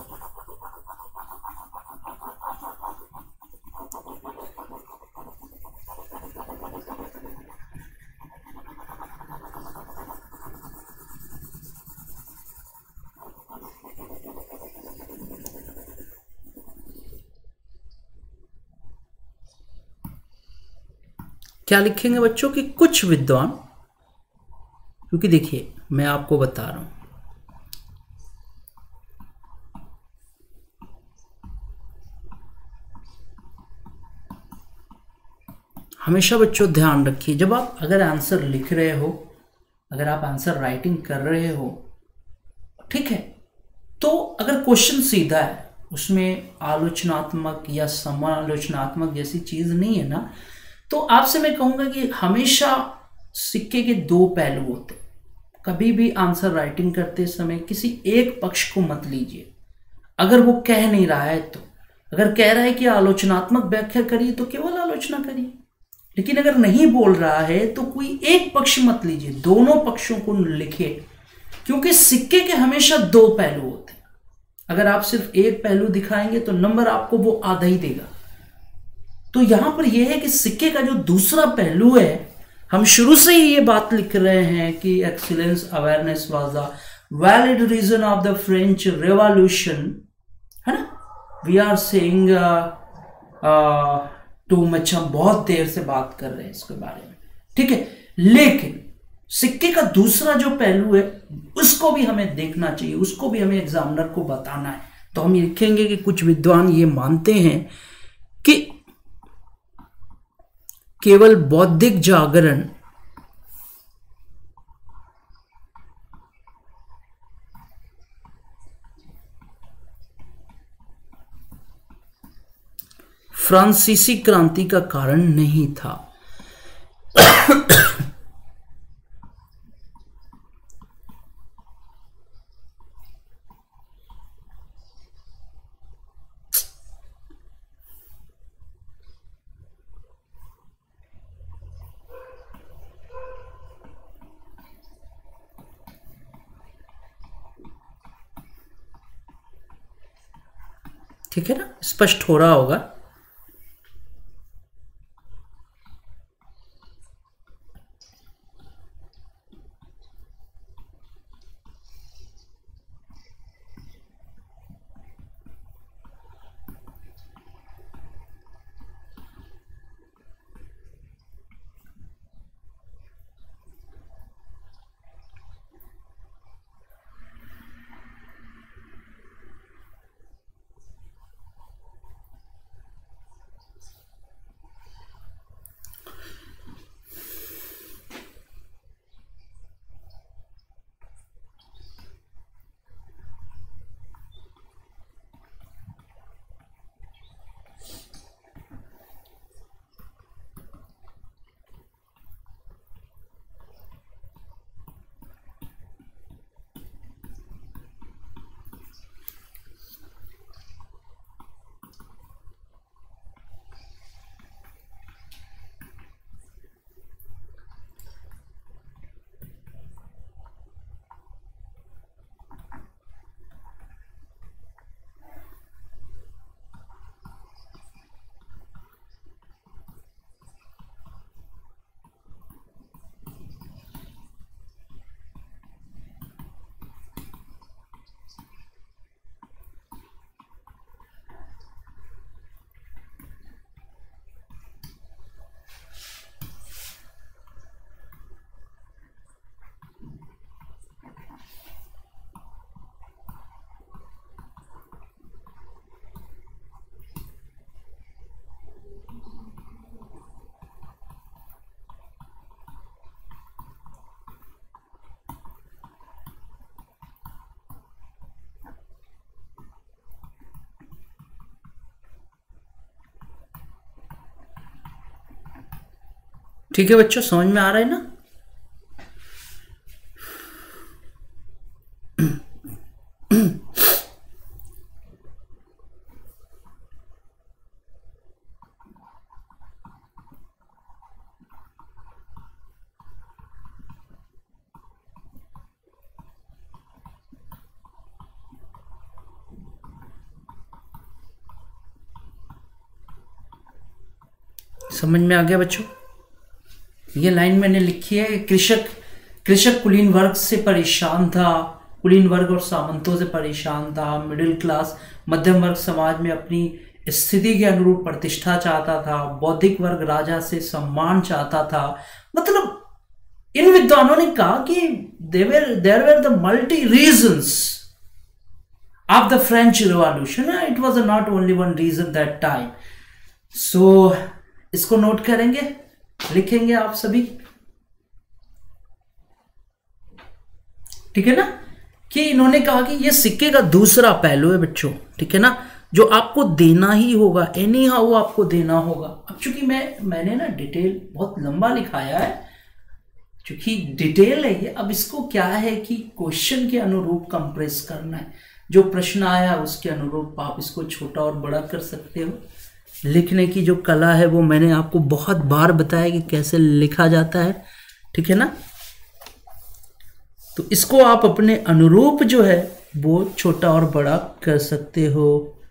क्या लिखेंगे बच्चों कि कुछ विद्वान, क्योंकि देखिए मैं आपको बता रहा हूं, हमेशा बच्चों ध्यान रखिए, जब आप अगर आंसर लिख रहे हो, अगर आप आंसर राइटिंग कर रहे हो, ठीक है, तो अगर क्वेश्चन सीधा है, उसमें आलोचनात्मक या समालोचनात्मक जैसी चीज नहीं है ना, तो आपसे मैं कहूंगा कि हमेशा सिक्के के दो पहलू होते। कभी भी आंसर राइटिंग करते समय किसी एक पक्ष को मत लीजिए। अगर वो कह नहीं रहा है तो, अगर कह रहा है कि आलोचनात्मक व्याख्या करिए तो केवल आलोचना करिए, लेकिन अगर नहीं बोल रहा है तो कोई एक पक्ष मत लीजिए, दोनों पक्षों को लिखिए, क्योंकि सिक्के के हमेशा दो पहलू होते हैं। अगर आप सिर्फ एक पहलू दिखाएंगे तो नंबर आपको वो आधा ही देगा। तो यहां पर यह है कि सिक्के का जो दूसरा पहलू है, हम शुरू से ही ये बात लिख रहे हैं कि excellence awareness was the valid reason of the French revolution, है ना। We are saying too much, हम बहुत देर से बात कर रहे हैं इसके बारे में, ठीक है। लेकिन सिक्के का दूसरा जो पहलू है उसको भी हमें देखना चाहिए, उसको भी हमें एग्जामिनर को बताना है। तो हम लिखेंगे कि कुछ विद्वान ये मानते हैं कि केवल बौद्धिक जागरण फ्रांसीसी क्रांति का कारण नहीं था। ठीक है ना, स्पष्ट हो रहा होगा। ठीक है बच्चों, समझ में आ रहा है ना? समझ में आ गया बच्चों? ये लाइन मैंने लिखी है, कृषक कृषक कुलीन वर्ग से परेशान था, कुलीन वर्ग और सामंतों से परेशान था, मिडिल क्लास मध्यम वर्ग समाज में अपनी स्थिति के अनुरूप प्रतिष्ठा चाहता था, बौद्धिक वर्ग राजा से सम्मान चाहता था। मतलब इन विद्वानों ने कहा कि they were there were the multi reasons of the French revolution, it was not only one reason that time. So इसको नोट करेंगे, लिखेंगे आप सभी, ठीक है ना? कि इन्होंने कहा कि ये सिक्के का दूसरा पहलू है बच्चों, ठीक है ना, जो आपको देना ही होगा, एनी हाउ वो आपको देना होगा। अब चूंकि मैं मैंने ना डिटेल बहुत लंबा लिखाया है, चूंकि डिटेल है ये, अब इसको क्या है कि क्वेश्चन के अनुरूप कंप्रेस करना है। जो प्रश्न आया उसके अनुरूप आप इसको छोटा और बड़ा कर सकते हो। लिखने की जो कला है वो मैंने आपको बहुत बार बताया कि कैसे लिखा जाता है, ठीक है ना? तो इसको आप अपने अनुरूप जो है वो छोटा और बड़ा कर सकते हो।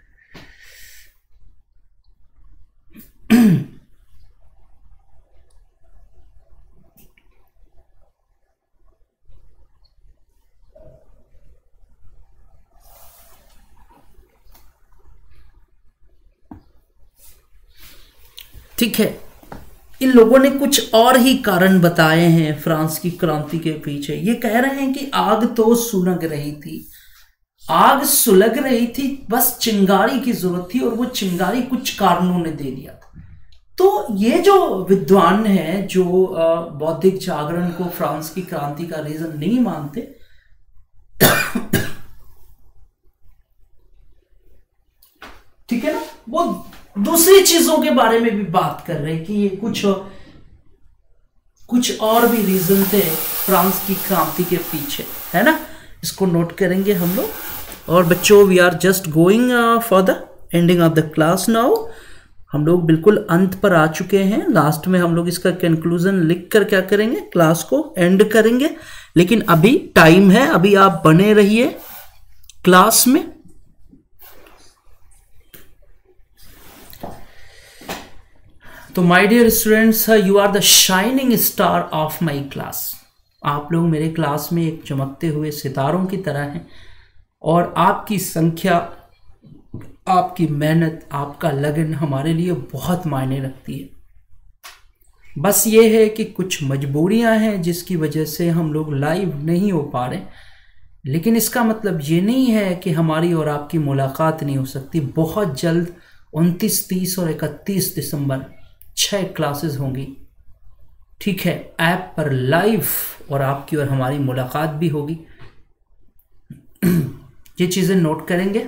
ठीक है, इन लोगों ने कुछ और ही कारण बताए हैं फ्रांस की क्रांति के पीछे। ये कह रहे हैं कि आग तो सुलग रही थी, आग सुलग रही थी, बस चिंगारी की जरूरत थी, और वो चिंगारी कुछ कारणों ने दे दिया था। तो ये जो विद्वान हैं जो बौद्धिक जागरण को फ्रांस की क्रांति का रीजन नहीं मानते, ठीक है ना, वो दूसरी चीजों के बारे में भी बात कर रहे हैं कि ये कुछ कुछ और भी रीजन थे फ्रांस की क्रांति के पीछे, है ना? इसको नोट करेंगे हम लोग। और बच्चों, we are just going for the ending of the class now. हम लोग बिल्कुल अंत पर आ चुके हैं। लास्ट में हम लोग इसका कंक्लूजन लिख कर क्या करेंगे, क्लास को एंड करेंगे। लेकिन अभी टाइम है, अभी आप बने रहिए क्लास में। तो my dear students, you are the shining star of my class. आप लोग मेरे क्लास में एक चमकते हुए सितारों की तरह हैं, और आपकी संख्या, आपकी मेहनत, आपका लगन हमारे लिए बहुत मायने रखती है। बस ये है कि कुछ मजबूरियां हैं जिसकी वजह से हम लोग लाइव नहीं हो पा रहे, लेकिन इसका मतलब ये नहीं है कि हमारी और आपकी मुलाकात नहीं हो सकती। बहुत जल्द उनतीस, तीस और इकतीस दिसंबर छह क्लासेस होंगी, ठीक है, ऐप पर लाइव, और आपकी और हमारी मुलाकात भी होगी। ये चीजें नोट करेंगे।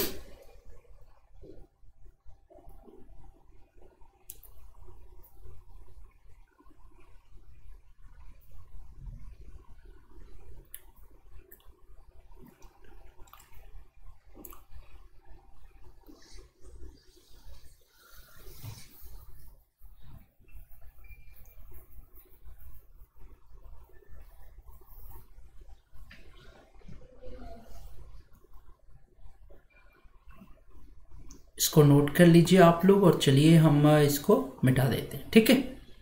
इसको नोट कर लीजिए आप लोग, और चलिए हम इसको मिटा देते हैं, ठीक है?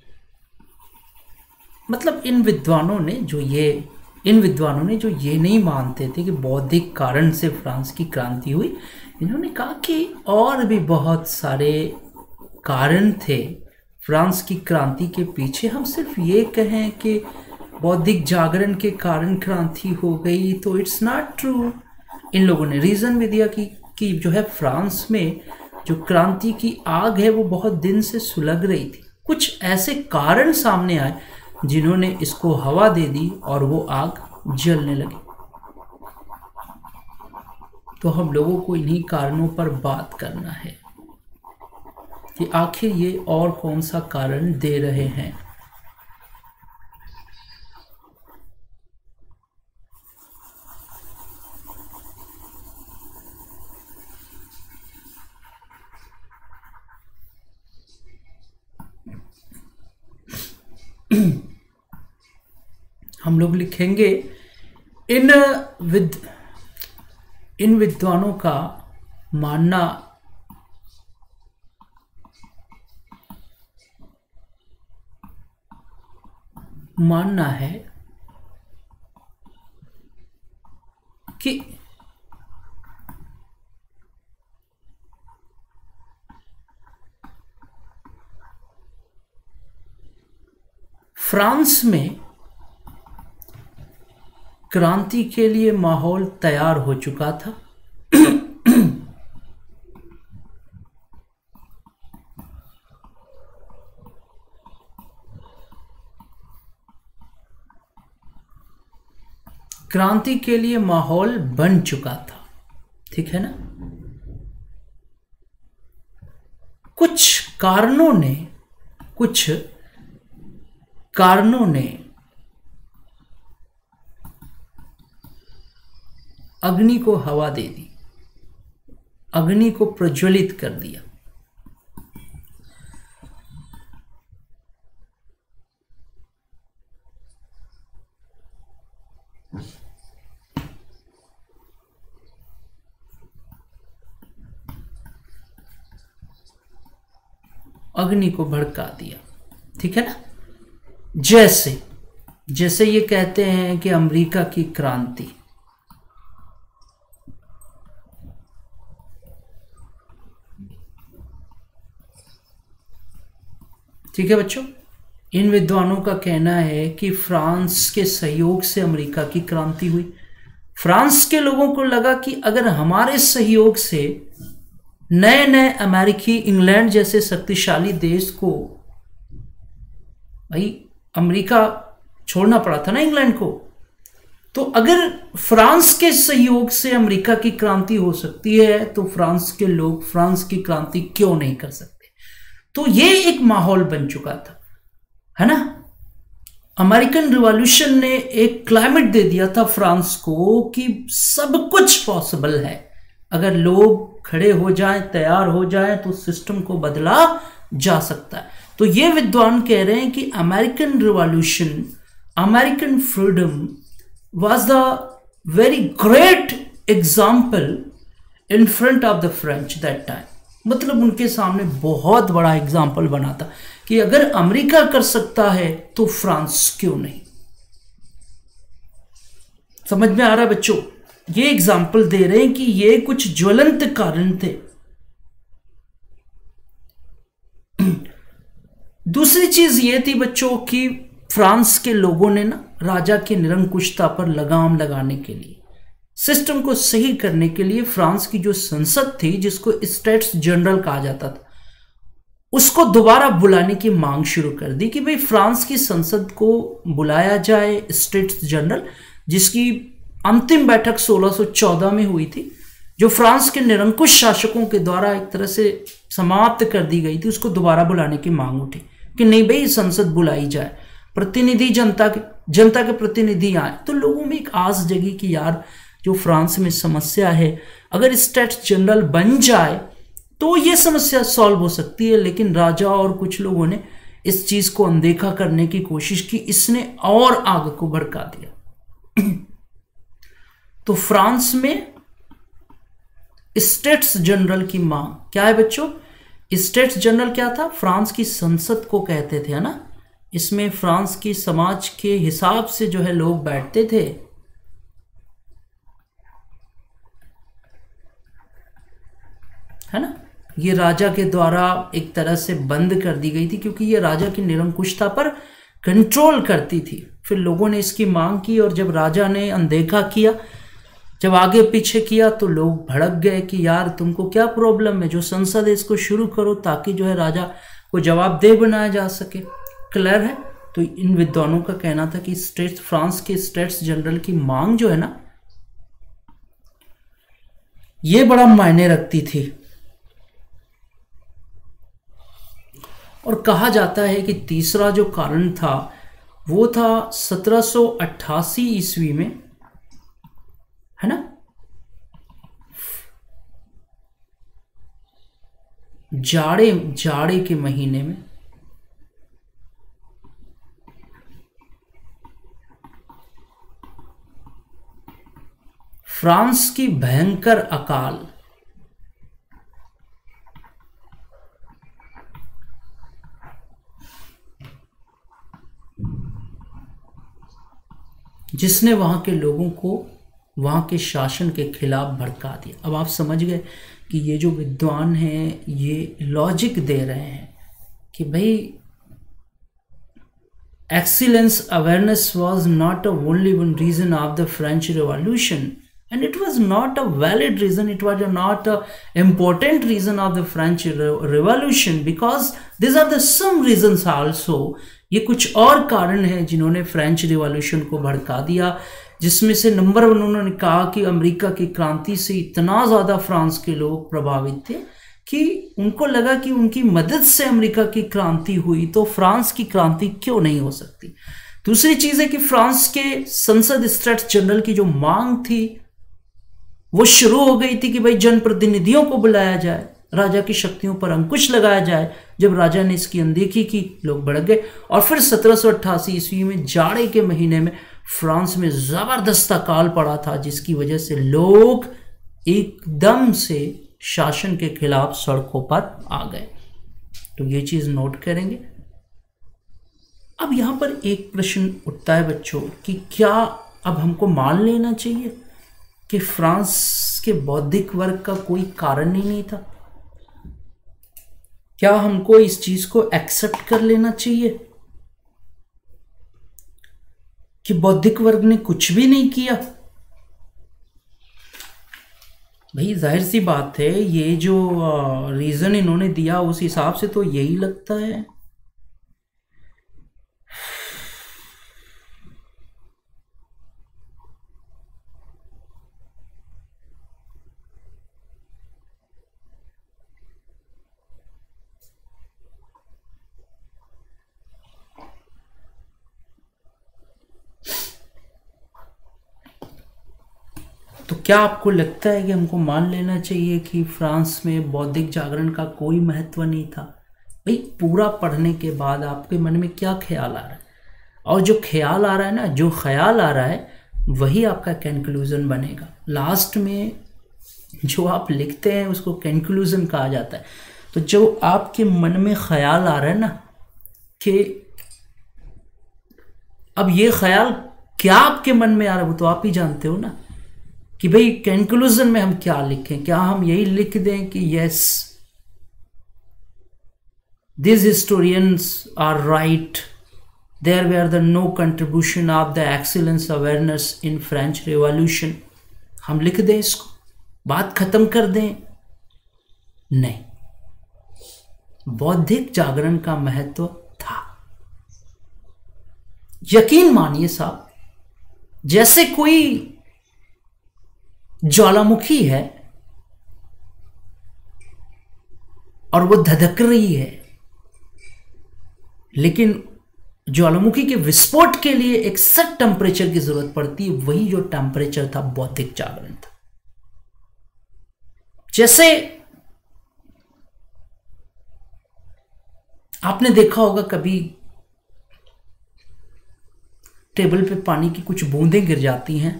मतलब इन विद्वानों ने जो ये इन विद्वानों ने जो ये नहीं मानते थे कि बौद्धिक कारण से फ्रांस की क्रांति हुई, इन्होंने कहा कि और भी बहुत सारे कारण थे फ्रांस की क्रांति के पीछे। हम सिर्फ ये कहें कि बौद्धिक जागरण के कारण क्रांति हो गई तो इट्स नॉट ट्रू। इन लोगों ने रीज़न भी दिया कि कि जो है फ्रांस में जो क्रांति की आग है वो बहुत दिन से सुलग रही थी। कुछ ऐसे कारण सामने आए जिन्होंने इसको हवा दे दी और वो आग जलने लगी। तो हम लोगों को इन्हीं कारणों पर बात करना है कि आखिर ये और कौन सा कारण दे रहे हैं। हम लोग लिखेंगे इन विद इन विद्वानों का मानना मानना है कि फ्रांस में क्रांति के लिए माहौल तैयार हो चुका था। क्रांति के लिए माहौल बन चुका था, ठीक है ना। कुछ कारणों ने कुछ कारणों ने अग्नि को हवा दे दी, अग्नि को प्रज्वलित कर दिया। अग्नि को भड़का दिया, ठीक है ना। जैसे जैसे ये कहते हैं कि अमेरिका की क्रांति, ठीक है बच्चों। इन विद्वानों का कहना है कि फ्रांस के सहयोग से अमेरिका की क्रांति हुई। फ्रांस के लोगों को लगा कि अगर हमारे सहयोग से नए नए अमेरिकी, इंग्लैंड जैसे शक्तिशाली देश को, भाई अमेरिका छोड़ना पड़ा था ना इंग्लैंड को, तो अगर फ्रांस के सहयोग से अमेरिका की क्रांति हो सकती है तो फ्रांस के लोग फ्रांस की क्रांति क्यों नहीं कर सकते। तो ये एक माहौल बन चुका था, है ना। अमेरिकन रिवॉल्यूशन ने एक क्लाइमेट दे दिया था फ्रांस को कि सब कुछ पॉसिबल है, अगर लोग खड़े हो जाएं, तैयार हो जाएं तो सिस्टम को बदला जा सकता है। तो ये विद्वान कह रहे हैं कि American revolution, American freedom was the very great example in front of the French that time. मतलब उनके सामने बहुत बड़ा एग्जाम्पल बना था कि अगर अमेरिका कर सकता है तो फ्रांस क्यों नहीं। समझ में आ रहा है बच्चों। ये एग्जाम्पल दे रहे हैं कि ये कुछ ज्वलंत कारण थे। दूसरी चीज ये थी बच्चों कि फ्रांस के लोगों ने ना राजा की निरंकुशता पर लगाम लगाने के लिए, सिस्टम को सही करने के लिए फ्रांस की जो संसद थी, जिसको स्टेट्स जनरल कहा जाता था, उसको दोबारा बुलाने की मांग शुरू कर दी कि भाई फ्रांस की संसद को बुलाया जाए, स्टेट्स जनरल, जिसकी अंतिम बैठक सोलह सौ चौदह में हुई थी, जो फ्रांस के निरंकुश शासकों के द्वारा एक तरह से समाप्त कर दी गई थी, उसको दोबारा बुलाने की मांग उठी कि नहीं भाई संसद बुलाई जाए, प्रतिनिधि जनता के जनता के प्रतिनिधि आए। तो लोगों में एक आस जगी कि यार जो फ्रांस में समस्या है, अगर स्टेट्स जनरल बन जाए तो ये समस्या सॉल्व हो सकती है। लेकिन राजा और कुछ लोगों ने इस चीज को अनदेखा करने की कोशिश की, इसने और आग को भड़का दिया। तो फ्रांस में स्टेट्स जनरल की मांग क्या है बच्चों? स्टेट्स जनरल क्या था? फ्रांस की संसद को कहते थे, है ना। इसमें फ्रांस की समाज के हिसाब से जो है लोग बैठते थे। है ना। ये राजा के द्वारा एक तरह से बंद कर दी गई थी, क्योंकि ये राजा की निरंकुशता पर कंट्रोल करती थी। फिर लोगों ने इसकी मांग की और जब राजा ने अनदेखा किया, जब आगे पीछे किया, तो लोग भड़क गए कि यार तुमको क्या प्रॉब्लम है, जो संसद है इसको शुरू करो ताकि जो है राजा को जवाबदेह बनाया जा सके। क्लियर है। तो इन विद्वानों का कहना था कि स्टेट्स फ्रांस के स्टेट्स जनरल की मांग जो है ना, ये बड़ा मायने रखती थी। और कहा जाता है कि तीसरा जो कारण था वो था सत्रह सौ अट्ठासी ईस्वी में, है ना, जाड़े जाड़े के महीने में फ्रांस की भयंकर अकाल, जिसने वहां के लोगों को वहां के शासन के खिलाफ भड़का दिया। अब आप समझ गए कि ये जो विद्वान हैं ये लॉजिक दे रहे हैं कि भाई excellence awareness was not a only one reason of the French Revolution, and it was not a valid reason, it was not a important reason of the French Revolution, because these are the some reasons also। ये कुछ और कारण हैं जिन्होंने French revolution को भड़का दिया, जिसमें से नंबर वन उन्होंने कहा कि अमेरिका की क्रांति से इतना ज़्यादा फ्रांस के लोग प्रभावित थे कि उनको लगा कि उनकी मदद से अमेरिका की क्रांति हुई तो फ्रांस की क्रांति क्यों नहीं हो सकती। दूसरी चीज़ है कि फ्रांस के संसद स्टेट्स जनरल की जो मांग थी वो शुरू हो गई थी कि भाई जनप्रतिनिधियों को बुलाया जाए, राजा की शक्तियों पर अंकुश लगाया जाए। जब राजा ने इसकी अनदेखी की, लोग भड़क गए और फिर सत्रह सौ अट्ठासी ईस्वी में जाड़े के महीने में फ्रांस में जबरदस्त अकाल पड़ा था, जिसकी वजह से लोग एकदम से शासन के खिलाफ सड़कों पर आ गए। तो ये चीज नोट करेंगे। अब यहां पर एक प्रश्न उठता है बच्चों कि क्या अब हमको मान लेना चाहिए कि फ्रांस के बौद्धिक वर्ग का कोई कारण ही नहीं था? क्या हमको इस चीज को एक्सेप्ट कर लेना चाहिए कि बौद्धिक वर्ग ने कुछ भी नहीं किया? भाई जाहिर सी बात है, ये जो रीजन इन्होंने दिया उस हिसाब से तो यही लगता है। तो क्या आपको लगता है कि हमको मान लेना चाहिए कि फ्रांस में बौद्धिक जागरण का कोई महत्व नहीं था? भाई पूरा पढ़ने के बाद आपके मन में क्या ख्याल आ रहा है? और जो ख्याल आ रहा है ना, जो ख्याल आ रहा है वही आपका कंक्लूजन बनेगा। लास्ट में जो आप लिखते हैं उसको कंक्लूजन कहा जाता है। तो जो आपके मन में ख्याल आ रहा है ना, कि अब ये ख्याल क्या आपके मन में आ रहा है वो तो आप ही जानते हो ना, कि भाई कंक्लूजन में हम क्या लिखें। क्या हम यही लिख दें कि yes these historians are right, there were the no contribution of the excellence awareness in French Revolution, हम लिख दें इसको, बात खत्म कर दें? नहीं, बौद्धिक जागरण का महत्व था। यकीन मानिए साहब, जैसे कोई ज्वालामुखी है और वो धधक रही है, लेकिन ज्वालामुखी के विस्फोट के लिए एक सेट टेम्परेचर की जरूरत पड़ती है, वही जो टेम्परेचर था बौद्धिक जागरण था। जैसे आपने देखा होगा कभी टेबल पे पानी की कुछ बूंदें गिर जाती हैं,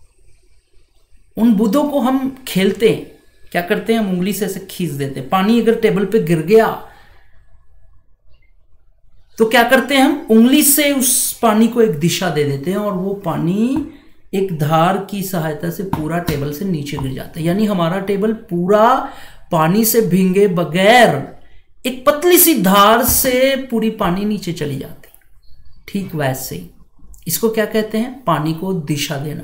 उन बूंदों को हम खेलते हैं, क्या करते हैं, हम उंगली से ऐसे खींच देते हैं। पानी अगर टेबल पे गिर गया तो क्या करते हैं, हम उंगली से उस पानी को एक दिशा दे देते हैं और वो पानी एक धार की सहायता से पूरा टेबल से नीचे गिर जाता है। यानी हमारा टेबल पूरा पानी से भींगे बगैर एक पतली सी धार से पूरी पानी नीचे चली जाती। ठीक वैसे ही इसको क्या कहते हैं, पानी को दिशा देना।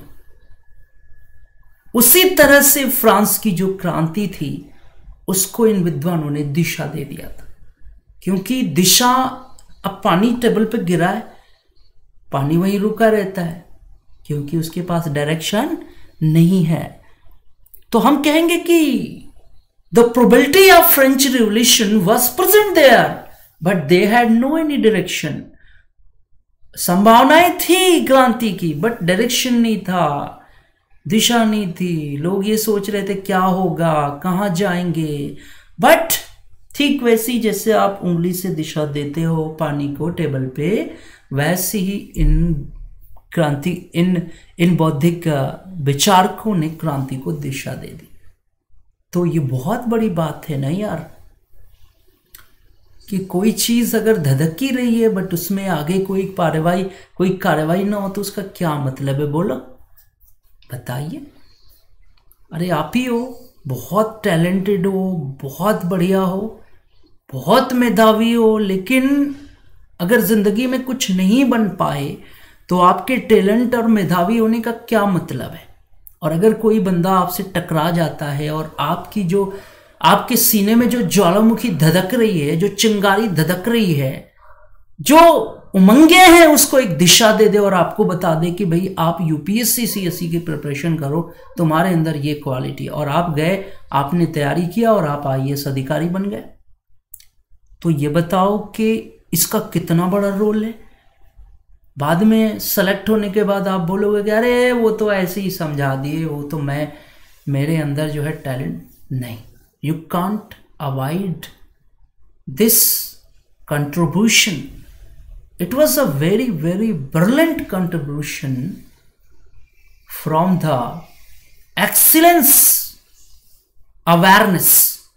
उसी तरह से फ्रांस की जो क्रांति थी उसको इन विद्वानों ने दिशा दे दिया था, क्योंकि दिशा, अब पानी टेबल पे गिरा है, पानी वहीं रुका रहता है क्योंकि उसके पास डायरेक्शन नहीं है। तो हम कहेंगे कि the probability of French revolution was present there but they had no any direction. संभावनाएं थी क्रांति की बट डायरेक्शन नहीं था, दिशा नहीं थी। लोग ये सोच रहे थे क्या होगा, कहां जाएंगे। बट ठीक वैसी जैसे आप उंगली से दिशा देते हो पानी को टेबल पे, वैसे ही इन क्रांति इन इन बौद्धिक विचारकों ने क्रांति को दिशा दे दी। तो ये बहुत बड़ी बात है ना यार, कि कोई चीज अगर धधकी रही है बट उसमें आगे कोई कार्रवाई कोई कार्रवाई ना हो तो उसका क्या मतलब है, बोलो बताइए। अरे आप ही हो, बहुत टैलेंटेड हो, बहुत बढ़िया हो, बहुत मेधावी हो, लेकिन अगर जिंदगी में कुछ नहीं बन पाए तो आपके टैलेंट और मेधावी होने का क्या मतलब है। और अगर कोई बंदा आपसे टकरा जाता है और आपकी जो आपके सीने में जो ज्वालामुखी धधक रही है, जो चिंगारी धधक रही है, जो उमंगे हैं, उसको एक दिशा दे दे और आपको बता दे कि भाई आप यूपीएससी सीएससी की प्रिपरेशन करो, तुम्हारे अंदर ये क्वालिटी, और आप गए, आपने तैयारी किया और आप आईएएस अधिकारी बन गए, तो ये बताओ कि इसका कितना बड़ा रोल है। बाद में सेलेक्ट होने के बाद आप बोलोगे कि अरे वो तो ऐसे ही समझा दिए, वो तो मैं मेरे अंदर जो है टैलेंट नहीं। You can't avoid this contribution. It was a very very brilliant contribution from the excellence awareness.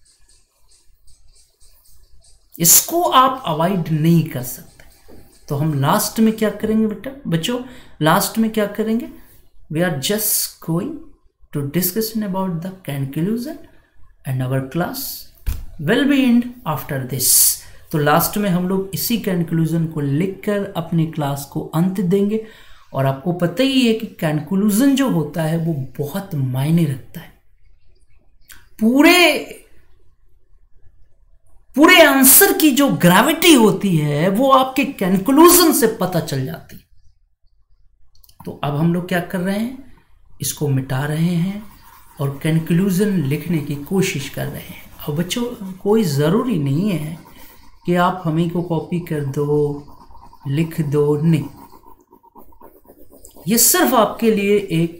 इसको आप अवॉइड नहीं कर सकते। तो हम लास्ट में क्या करेंगे बेटा बच्चों, लास्ट में क्या करेंगे, we are just going to discussion about the conclusion and our class will be end after this. तो लास्ट में हम लोग इसी कंक्लूजन को लिखकर अपनी क्लास को अंत देंगे। और आपको पता ही है कि कंक्लूजन जो होता है वो बहुत मायने रखता है। पूरे पूरे आंसर की जो ग्रेविटी होती है वो आपके कंक्लूजन से पता चल जाती है। तो अब हम लोग क्या कर रहे हैं, इसको मिटा रहे हैं और कंक्लूजन लिखने की कोशिश कर रहे हैं। अब बच्चों कोई ज़रूरी नहीं है कि आप हमें को कॉपी कर दो, लिख दो, नहीं। ये सिर्फ आपके लिए एक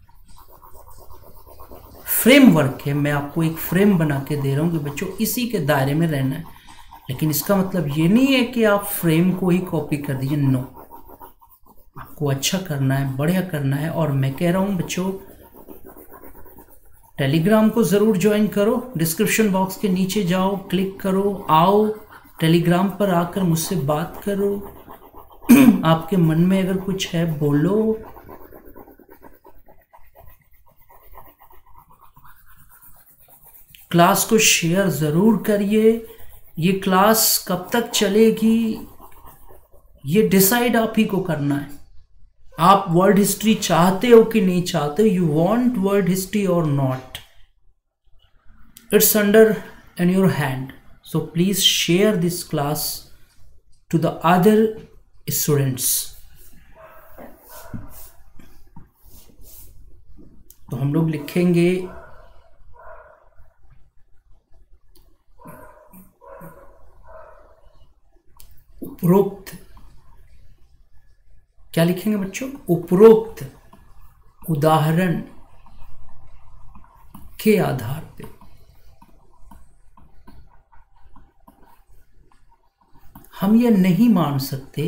फ्रेमवर्क है। मैं आपको एक फ्रेम बना के दे रहा हूँ कि बच्चों इसी के दायरे में रहना है। लेकिन इसका मतलब ये नहीं है कि आप फ्रेम को ही कॉपी कर दीजिए, नो। आपको अच्छा करना है, बढ़िया करना है। और मैं कह रहा हूँ बच्चों टेलीग्राम को ज़रूर ज्वाइन करो। डिस्क्रिप्शन बॉक्स के नीचे जाओ, क्लिक करो, आओ टेलीग्राम पर आकर मुझसे बात करो। आपके मन में अगर कुछ है बोलो। क्लास को शेयर ज़रूर करिए। ये क्लास कब तक चलेगी ये डिसाइड आप ही को करना है। आप वर्ल्ड हिस्ट्री चाहते हो कि नहीं चाहते, यू वांट वर्ल्ड हिस्ट्री और not, it's under in your hand. So please share this class to the other students. तो हम लोग लिखेंगे उपरोक्त, क्या लिखेंगे बच्चों, उपरोक्त उदाहरण के आधार पे हम ये नहीं मान सकते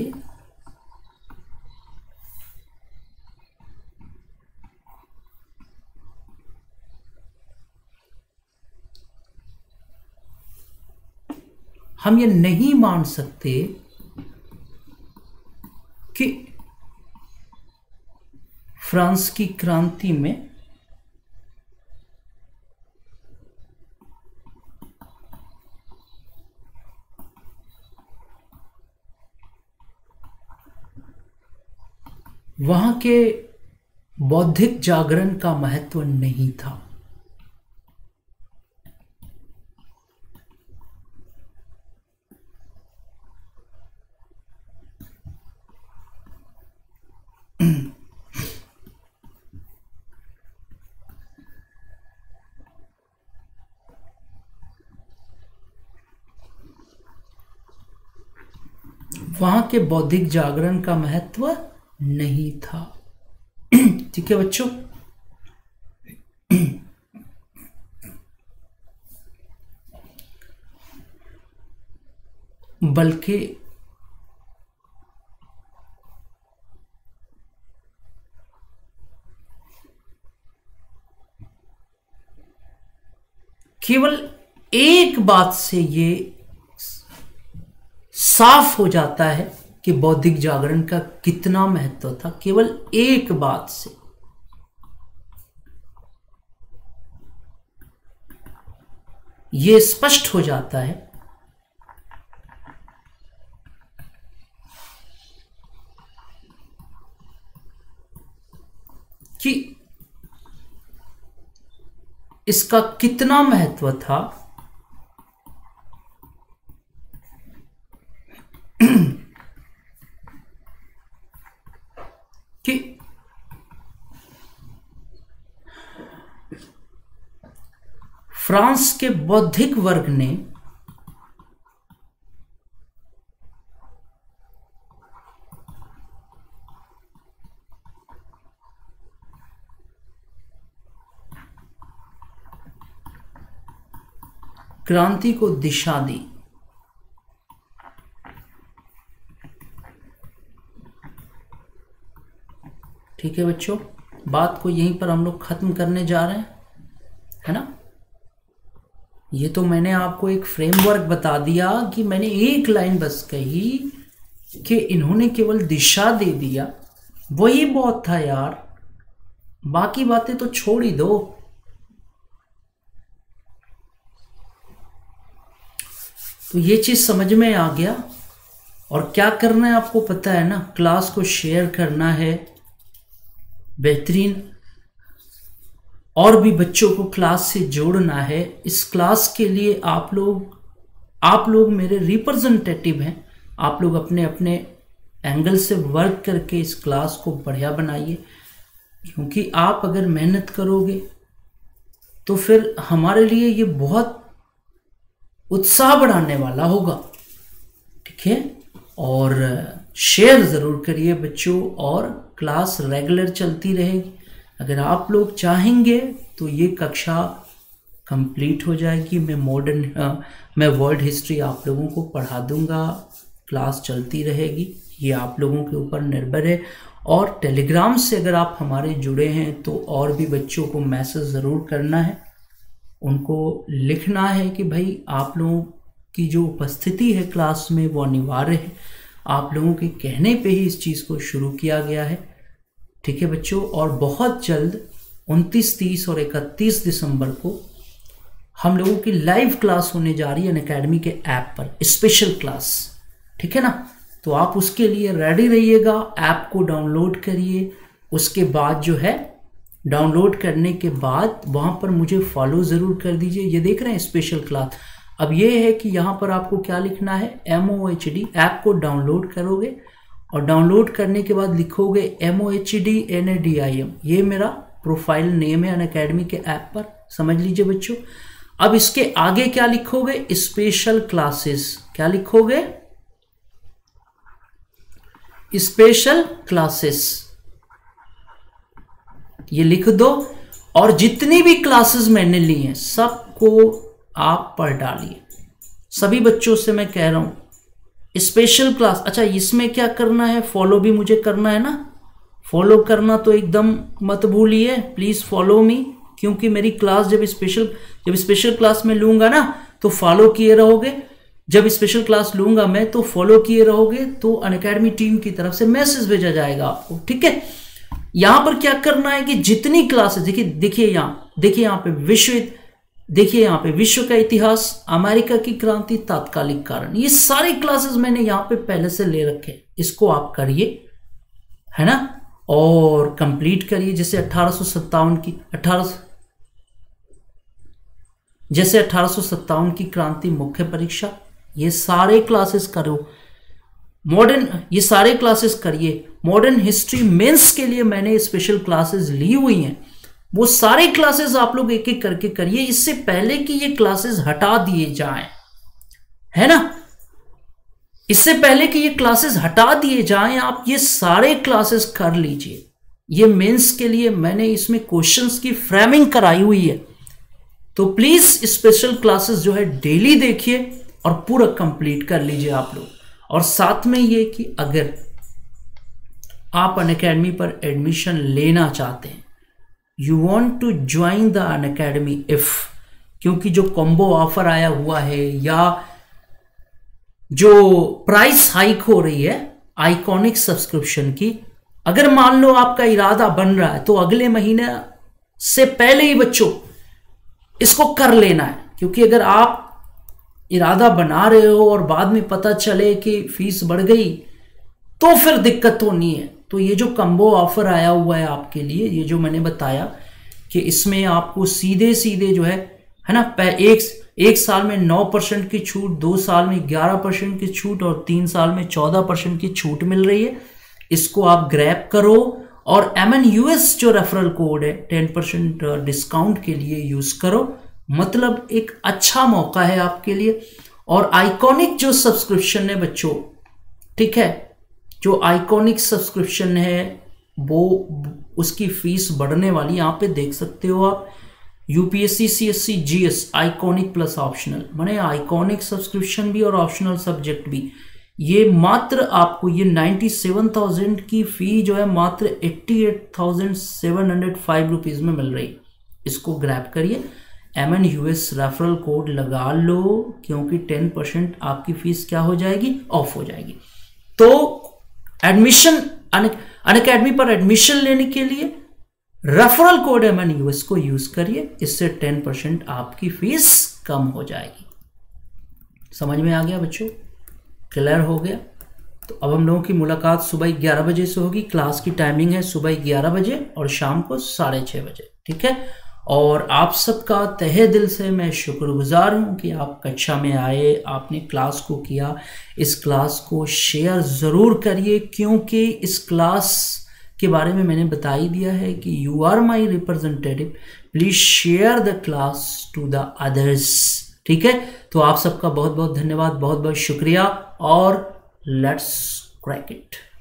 हम ये नहीं मान सकते कि फ्रांस की क्रांति में वहां के बौद्धिक जागरण का महत्व नहीं था। वहां के बौद्धिक जागरण का महत्व नहीं था। ठीक है बच्चों, बल्कि केवल एक बात से ये साफ हो जाता है कि बौद्धिक जागरण का कितना महत्व था। केवल एक बात से ये स्पष्ट हो जाता है कि इसका कितना महत्व था। कि फ्रांस के बौद्धिक वर्ग ने क्रांति को दिशा दी। ठीक है बच्चों, बात को यहीं पर हम लोग खत्म करने जा रहे हैं, है ना। ये तो मैंने आपको एक फ्रेमवर्क बता दिया कि मैंने एक लाइन बस कही कि इन्होंने केवल दिशा दे दिया, वही बहुत था यार, बाकी बातें तो छोड़ ही दो। तो ये चीज समझ में आ गया। और क्या करना है आपको पता है ना, क्लास को शेयर करना है, बेहतरीन और भी बच्चों को क्लास से जोड़ना है। इस क्लास के लिए आप लोग आप लोग मेरे रिप्रेजेंटेटिव हैं। आप लोग अपने अपने एंगल से वर्क करके इस क्लास को बढ़िया बनाइए, क्योंकि आप अगर मेहनत करोगे तो फिर हमारे लिए ये बहुत उत्साह बढ़ाने वाला होगा। ठीक है, और शेयर ज़रूर करिए बच्चों, और क्लास रेगुलर चलती रहेगी। अगर आप लोग चाहेंगे तो ये कक्षा कंप्लीट हो जाएगी। मैं मॉडर्न मैं वर्ल्ड हिस्ट्री आप लोगों को पढ़ा दूंगा, क्लास चलती रहेगी, ये आप लोगों के ऊपर निर्भर है। और टेलीग्राम से अगर आप हमारे जुड़े हैं तो और भी बच्चों को मैसेज ज़रूर करना है, उनको लिखना है कि भाई आप लोगों की जो उपस्थिति है क्लास में वो अनिवार्य है। आप लोगों के कहने पे ही इस चीज़ को शुरू किया गया है। ठीक है बच्चों, और बहुत जल्द उनतीस, तीस और इकतीस दिसंबर को हम लोगों की लाइव क्लास होने जा रही है अनअकैडमी के ऐप पर, स्पेशल क्लास। ठीक है ना, तो आप उसके लिए रेडी रहिएगा। ऐप को डाउनलोड करिए, उसके बाद जो है डाउनलोड करने के बाद वहाँ पर मुझे फॉलो ज़रूर कर दीजिए। ये देख रहे हैं स्पेशल क्लास। अब ये है कि यहाँ पर आपको क्या लिखना है, M O H D. App को डाउनलोड करोगे और डाउनलोड करने के बाद लिखोगे M O H D N A D I M. ये मेरा प्रोफाइल नेम है अनअकैडमी के ऐप पर, समझ लीजिए बच्चों। अब इसके आगे क्या लिखोगे, स्पेशल क्लासेस। क्या लिखोगे, स्पेशल क्लासेस, ये लिख दो। और जितनी भी क्लासेस मैंने ली हैं सबको आप पढ़ डालिए। सभी बच्चों से मैं कह रहा हूं स्पेशल क्लास। अच्छा, इसमें क्या करना है, फॉलो भी मुझे करना है ना। फॉलो करना तो एकदम मत भूलिए, प्लीज फॉलो मी, क्योंकि मेरी क्लास जब स्पेशल जब स्पेशल क्लास में लूंगा ना तो फॉलो किए रहोगे। जब स्पेशल क्लास लूंगा मैं तो फॉलो किए रहोगे, तो अनअकैडमी टीम की तरफ से मैसेज भेजा जाएगा आपको। ठीक है, यहां पर क्या करना है कि जितनी क्लासेस, देखिए देखिए यहां देखिए यहां पे विश्व देखिए यहां पे विश्व का इतिहास, अमेरिका की क्रांति, तात्कालिक कारण, ये सारी क्लासेस मैंने यहां पे पहले से ले रखे। इसको आप करिए, है ना, और कंप्लीट करिए। जैसे अठारह सौ सत्तावन की अठारह जैसे अठारह सौ सत्तावन की क्रांति मुख्य परीक्षा, ये सारे क्लासेस करो। मॉडर्न ये सारे क्लासेस करिए। मॉडर्न हिस्ट्री मेंस के लिए मैंने स्पेशल क्लासेस ली हुई हैं, वो सारे क्लासेस आप लोग एक एक करके करिए, इससे पहले कि ये क्लासेस हटा दिए जाएं, है ना। इससे पहले कि ये क्लासेस हटा दिए जाएं, आप ये सारे क्लासेस कर लीजिए। ये मेंस के लिए मैंने इसमें क्वेश्चंस की फ्रेमिंग कराई हुई है, तो प्लीज स्पेशल क्लासेस जो है डेली देखिए और पूरा कंप्लीट कर लीजिए आप लोग। और साथ में ये कि अगर आप अनअकैडमी पर एडमिशन लेना चाहते हैं, you want to join the Unacademy if, क्योंकि जो कॉम्बो ऑफर आया हुआ है या जो प्राइस हाइक हो रही है आइकॉनिक सब्सक्रिप्शन की, अगर मान लो आपका इरादा बन रहा है तो अगले महीने से पहले ही बच्चों इसको कर लेना है। क्योंकि अगर आप इरादा बना रहे हो और बाद में पता चले कि फीस बढ़ गई तो फिर दिक्कत होनी है। तो ये जो कम्बो ऑफर आया हुआ है आपके लिए, ये जो मैंने बताया कि इसमें आपको सीधे सीधे जो है है ना, एक एक साल में नौ परसेंट की छूट, दो साल में ग्यारह परसेंट की छूट और तीन साल में चौदह परसेंट की छूट मिल रही है। इसको आप ग्रैब करो और एम एन यू एस जो रेफरल कोड है टेन परसेंट डिस्काउंट के लिए यूज करो। मतलब एक अच्छा मौका है आपके लिए। और आइकॉनिक जो सब्सक्रिप्शन है बच्चों, ठीक है, जो आइकॉनिक सब्सक्रिप्शन है वो उसकी फीस बढ़ने वाली, यहां पे देख सकते हो आप, UPSC CSC GS iconic plus optional, माने आइकॉनिक सब्सक्रिप्शन भी और ऑप्शनल सब्जेक्ट भी। ये मात्र आपको ये नाइन्टी सेवन थाउजेंड की फी जो है मात्र eighty eight thousand seven hundred five rupees में मिल रही। इसको ग्रैब करिए, M N U S referral code लगा लो, क्योंकि टेन परसेंट आपकी फीस क्या हो जाएगी, ऑफ हो जाएगी। तो एडमिशन अनअकैडमी पर एडमिशन लेने के लिए referral code M N U S को यूज करिए, इससे टेन परसेंट आपकी फीस कम हो जाएगी। समझ में आ गया बच्चों, क्लियर हो गया? तो अब हम लोगों की मुलाकात सुबह ग्यारह बजे से होगी। क्लास की टाइमिंग है सुबह ग्यारह बजे और शाम को साढ़े छः बजे, ठीक है। और आप सबका तहे दिल से मैं शुक्रगुजार हूं कि आप कक्षा में आए, आपने क्लास को किया। इस क्लास को शेयर ज़रूर करिए, क्योंकि इस क्लास के बारे में मैंने बता ही दिया है कि you are my representative, please share the class to the others, ठीक है। तो आप सबका बहुत बहुत धन्यवाद, बहुत बहुत शुक्रिया और लेट्स क्रैक इट।